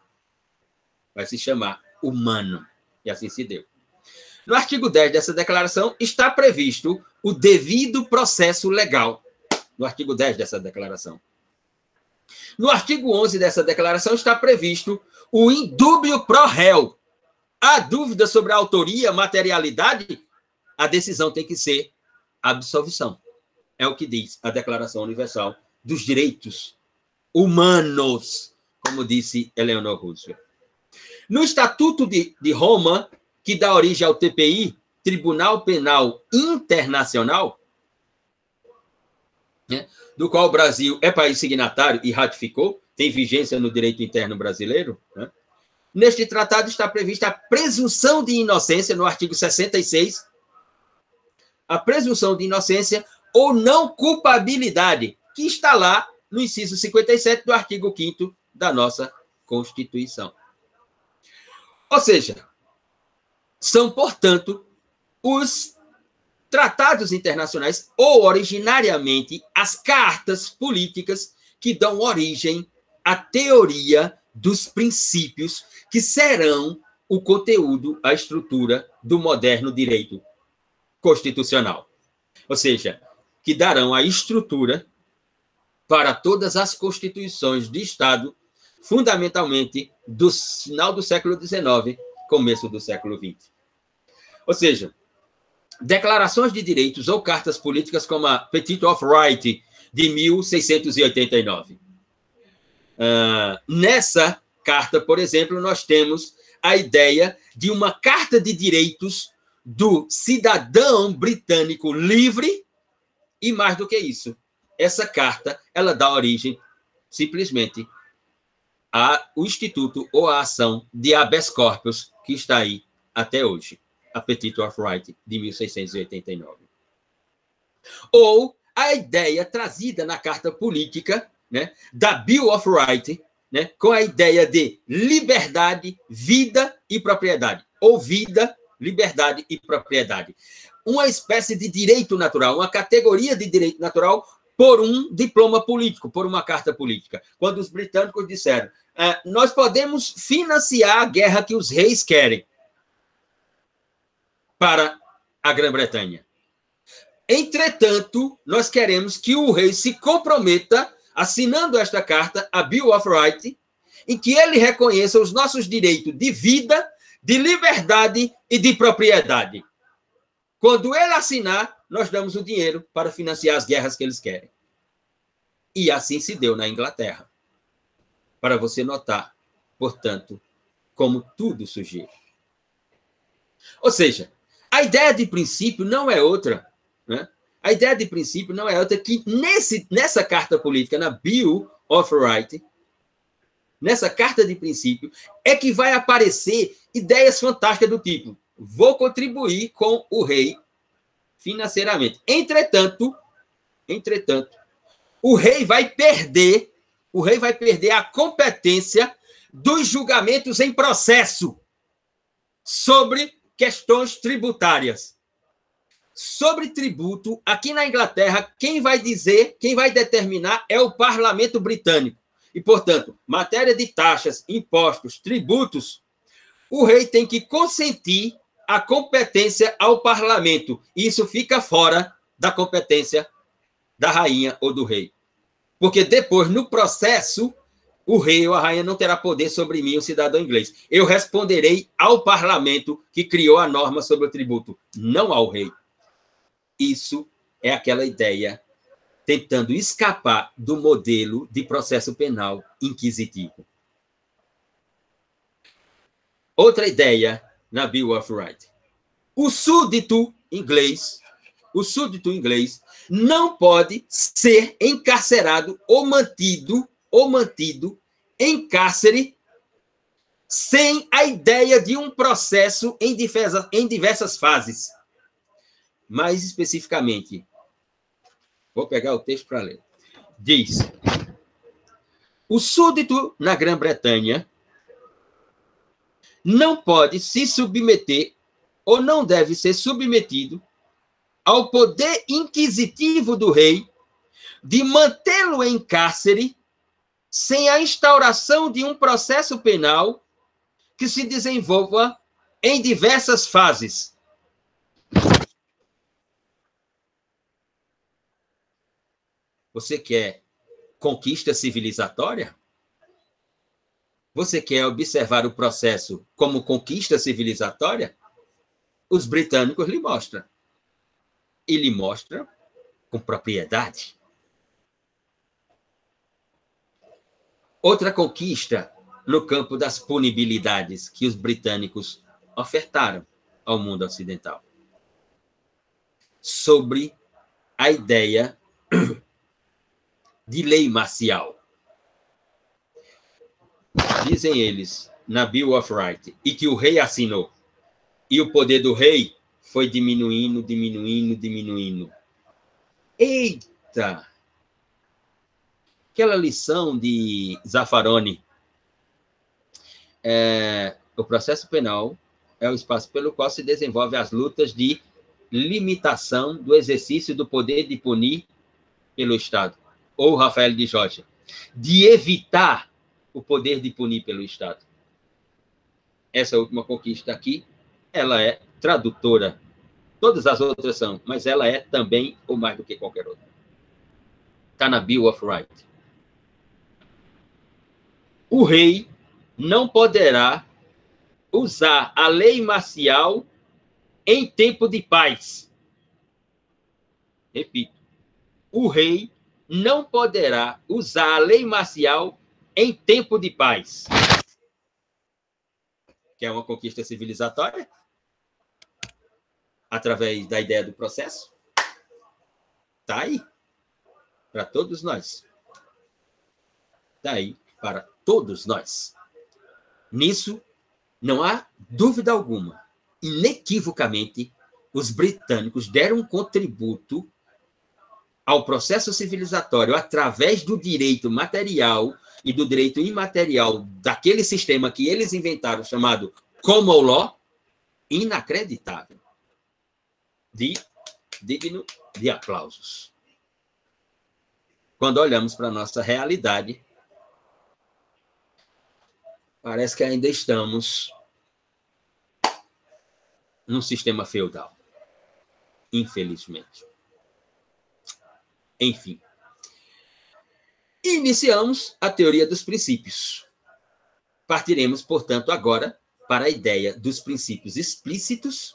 Vai se chamar humano, e assim se deu. No artigo dez dessa declaração está previsto o devido processo legal. No artigo dez dessa declaração. No artigo onze dessa declaração está previsto o indúbio pro réu. Há dúvida sobre a autoria, materialidade? A decisão tem que ser absolvição. É o que diz a Declaração Universal dos Direitos Humanos, como disse Eleanor Roosevelt. No Estatuto de, de Roma, que dá origem ao T P I, Tribunal Penal Internacional, né, do qual o Brasil é país signatário e ratificou, tem vigência no direito interno brasileiro, né? Neste tratado está prevista a presunção de inocência, no artigo sessenta e seis, a presunção de inocência ou não culpabilidade, que está lá no inciso cinquenta e sete do artigo quinto da nossa Constituição. Ou seja, são, portanto, os tratados internacionais, ou originariamente as cartas políticas que dão origem à teoria dos princípios que serão o conteúdo, a estrutura do moderno direito constitucional. Ou seja, que darão a estrutura para todas as constituições de Estado, fundamentalmente do final do século dezenove, começo do século vinte. Ou seja, declarações de direitos ou cartas políticas como a Petite of Right, de mil seiscentos e oitenta e nove. Uh, nessa carta, por exemplo, nós temos a ideia de uma carta de direitos do cidadão britânico livre, e mais do que isso, essa carta ela dá origem simplesmente ao instituto ou à ação de habeas corpus que está aí até hoje, a Petitum of Right de mil seiscentos e oitenta e nove. Ou a ideia trazida na carta política, né, da Bill of Rights, né, com a ideia de liberdade, vida e propriedade, ou vida, liberdade e propriedade. Uma espécie de direito natural, uma categoria de direito natural por um diploma político, por uma carta política. Quando os britânicos disseram, ah, nós podemos financiar a guerra que os reis querem para a Grã-Bretanha. Entretanto, nós queremos que o rei se comprometa, assinando esta carta, a Bill of Rights, em que ele reconheça os nossos direitos de vida, de liberdade e de propriedade. Quando ele assinar, nós damos o dinheiro para financiar as guerras que eles querem. E assim se deu na Inglaterra. Para você notar, portanto, como tudo surgiu. Ou seja, a ideia de princípio não é outra, né? A ideia de princípio não é outra que nesse, nessa carta política, na Bill of Rights, nessa carta de princípio, é que vai aparecer ideias fantásticas do tipo, vou contribuir com o rei financeiramente. Entretanto, entretanto, o rei vai perder, o rei vai perder a competência dos julgamentos em processo sobre questões tributárias. Sobre tributo, aqui na Inglaterra, quem vai dizer, quem vai determinar é o parlamento britânico. E, portanto, matéria de taxas, impostos, tributos, o rei tem que consentir a competência ao parlamento. E isso fica fora da competência da rainha ou do rei. Porque depois, no processo, o rei ou a rainha não terá poder sobre mim, o cidadão inglês. Eu responderei ao parlamento que criou a norma sobre o tributo, não ao rei. Isso é aquela ideia tentando escapar do modelo de processo penal inquisitivo. Outra ideia na Bill of Rights. O súdito inglês, o súdito inglês não pode ser encarcerado ou mantido, ou mantido em cárcere sem a ideia de um processo em diversas, em diversas fases. Mais especificamente, vou pegar o texto para ler. Diz, o súdito na Grã-Bretanha não pode se submeter ou não deve ser submetido ao poder inquisitivo do rei de mantê-lo em cárcere sem a instauração de um processo penal que se desenvolva em diversas fases. Você quer conquista civilizatória? Você quer observar o processo como conquista civilizatória? Os britânicos lhe mostram. E lhe mostram com propriedade. Outra conquista no campo das punibilidades que os britânicos ofertaram ao mundo ocidental. Sobre a ideia de lei marcial. Dizem eles, na Bill of Rights, e que o rei assinou. E o poder do rei foi diminuindo, diminuindo, diminuindo. Eita! Aquela lição de Zaffaroni. É, o processo penal é o espaço pelo qual se desenvolvem as lutas de limitação do exercício do poder de punir pelo Estado. Ou Rafael de Jorge, de evitar o poder de punir pelo Estado. Essa última conquista aqui, ela é tradutora. Todas as outras são, mas ela é também, ou mais do que qualquer outra. Está na Bill of Rights. O rei não poderá usar a lei marcial em tempo de paz. Repito, o rei não poderá usar a lei marcial em tempo de paz. que é uma conquista civilizatória, através da ideia do processo. Está aí, para todos nós. Está aí, para todos nós. Nisso, não há dúvida alguma. Inequivocamente, os britânicos deram um contributo ao processo civilizatório através do direito material e do direito imaterial daquele sistema que eles inventaram, chamado Common Law, inacreditável, de, digno de aplausos. Quando olhamos para a nossa realidade, parece que ainda estamos num sistema feudal, infelizmente. Enfim. Iniciamos a teoria dos princípios. Partiremos, portanto, agora para a ideia dos princípios explícitos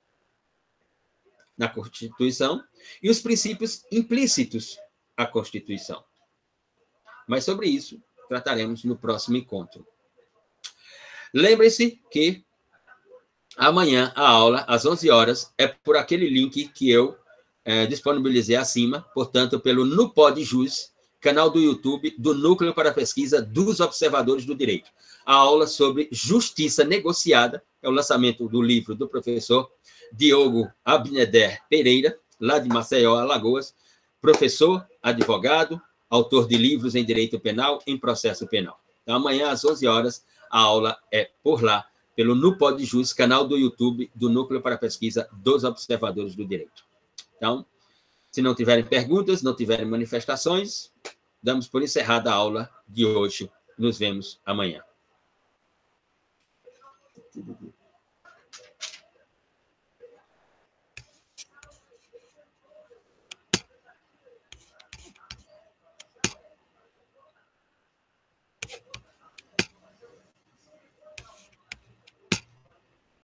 na Constituição e os princípios implícitos à Constituição. Mas sobre isso trataremos no próximo encontro. Lembre-se que amanhã a aula, às onze horas, é por aquele link que eu é, disponibilizei acima, portanto, pelo NuPodJus, canal do YouTube do Núcleo para a Pesquisa dos Observadores do Direito. A aula sobre justiça negociada é o lançamento do livro do professor Diogo Abneder Pereira, lá de Maceió, Alagoas, professor, advogado, autor de livros em direito penal, em processo penal. Então, amanhã, às onze horas, a aula é por lá, pelo NuPodJus, canal do YouTube do Núcleo para a Pesquisa dos Observadores do Direito. Então, se não tiverem perguntas, não tiverem manifestações, damos por encerrada a aula de hoje. Nos vemos amanhã.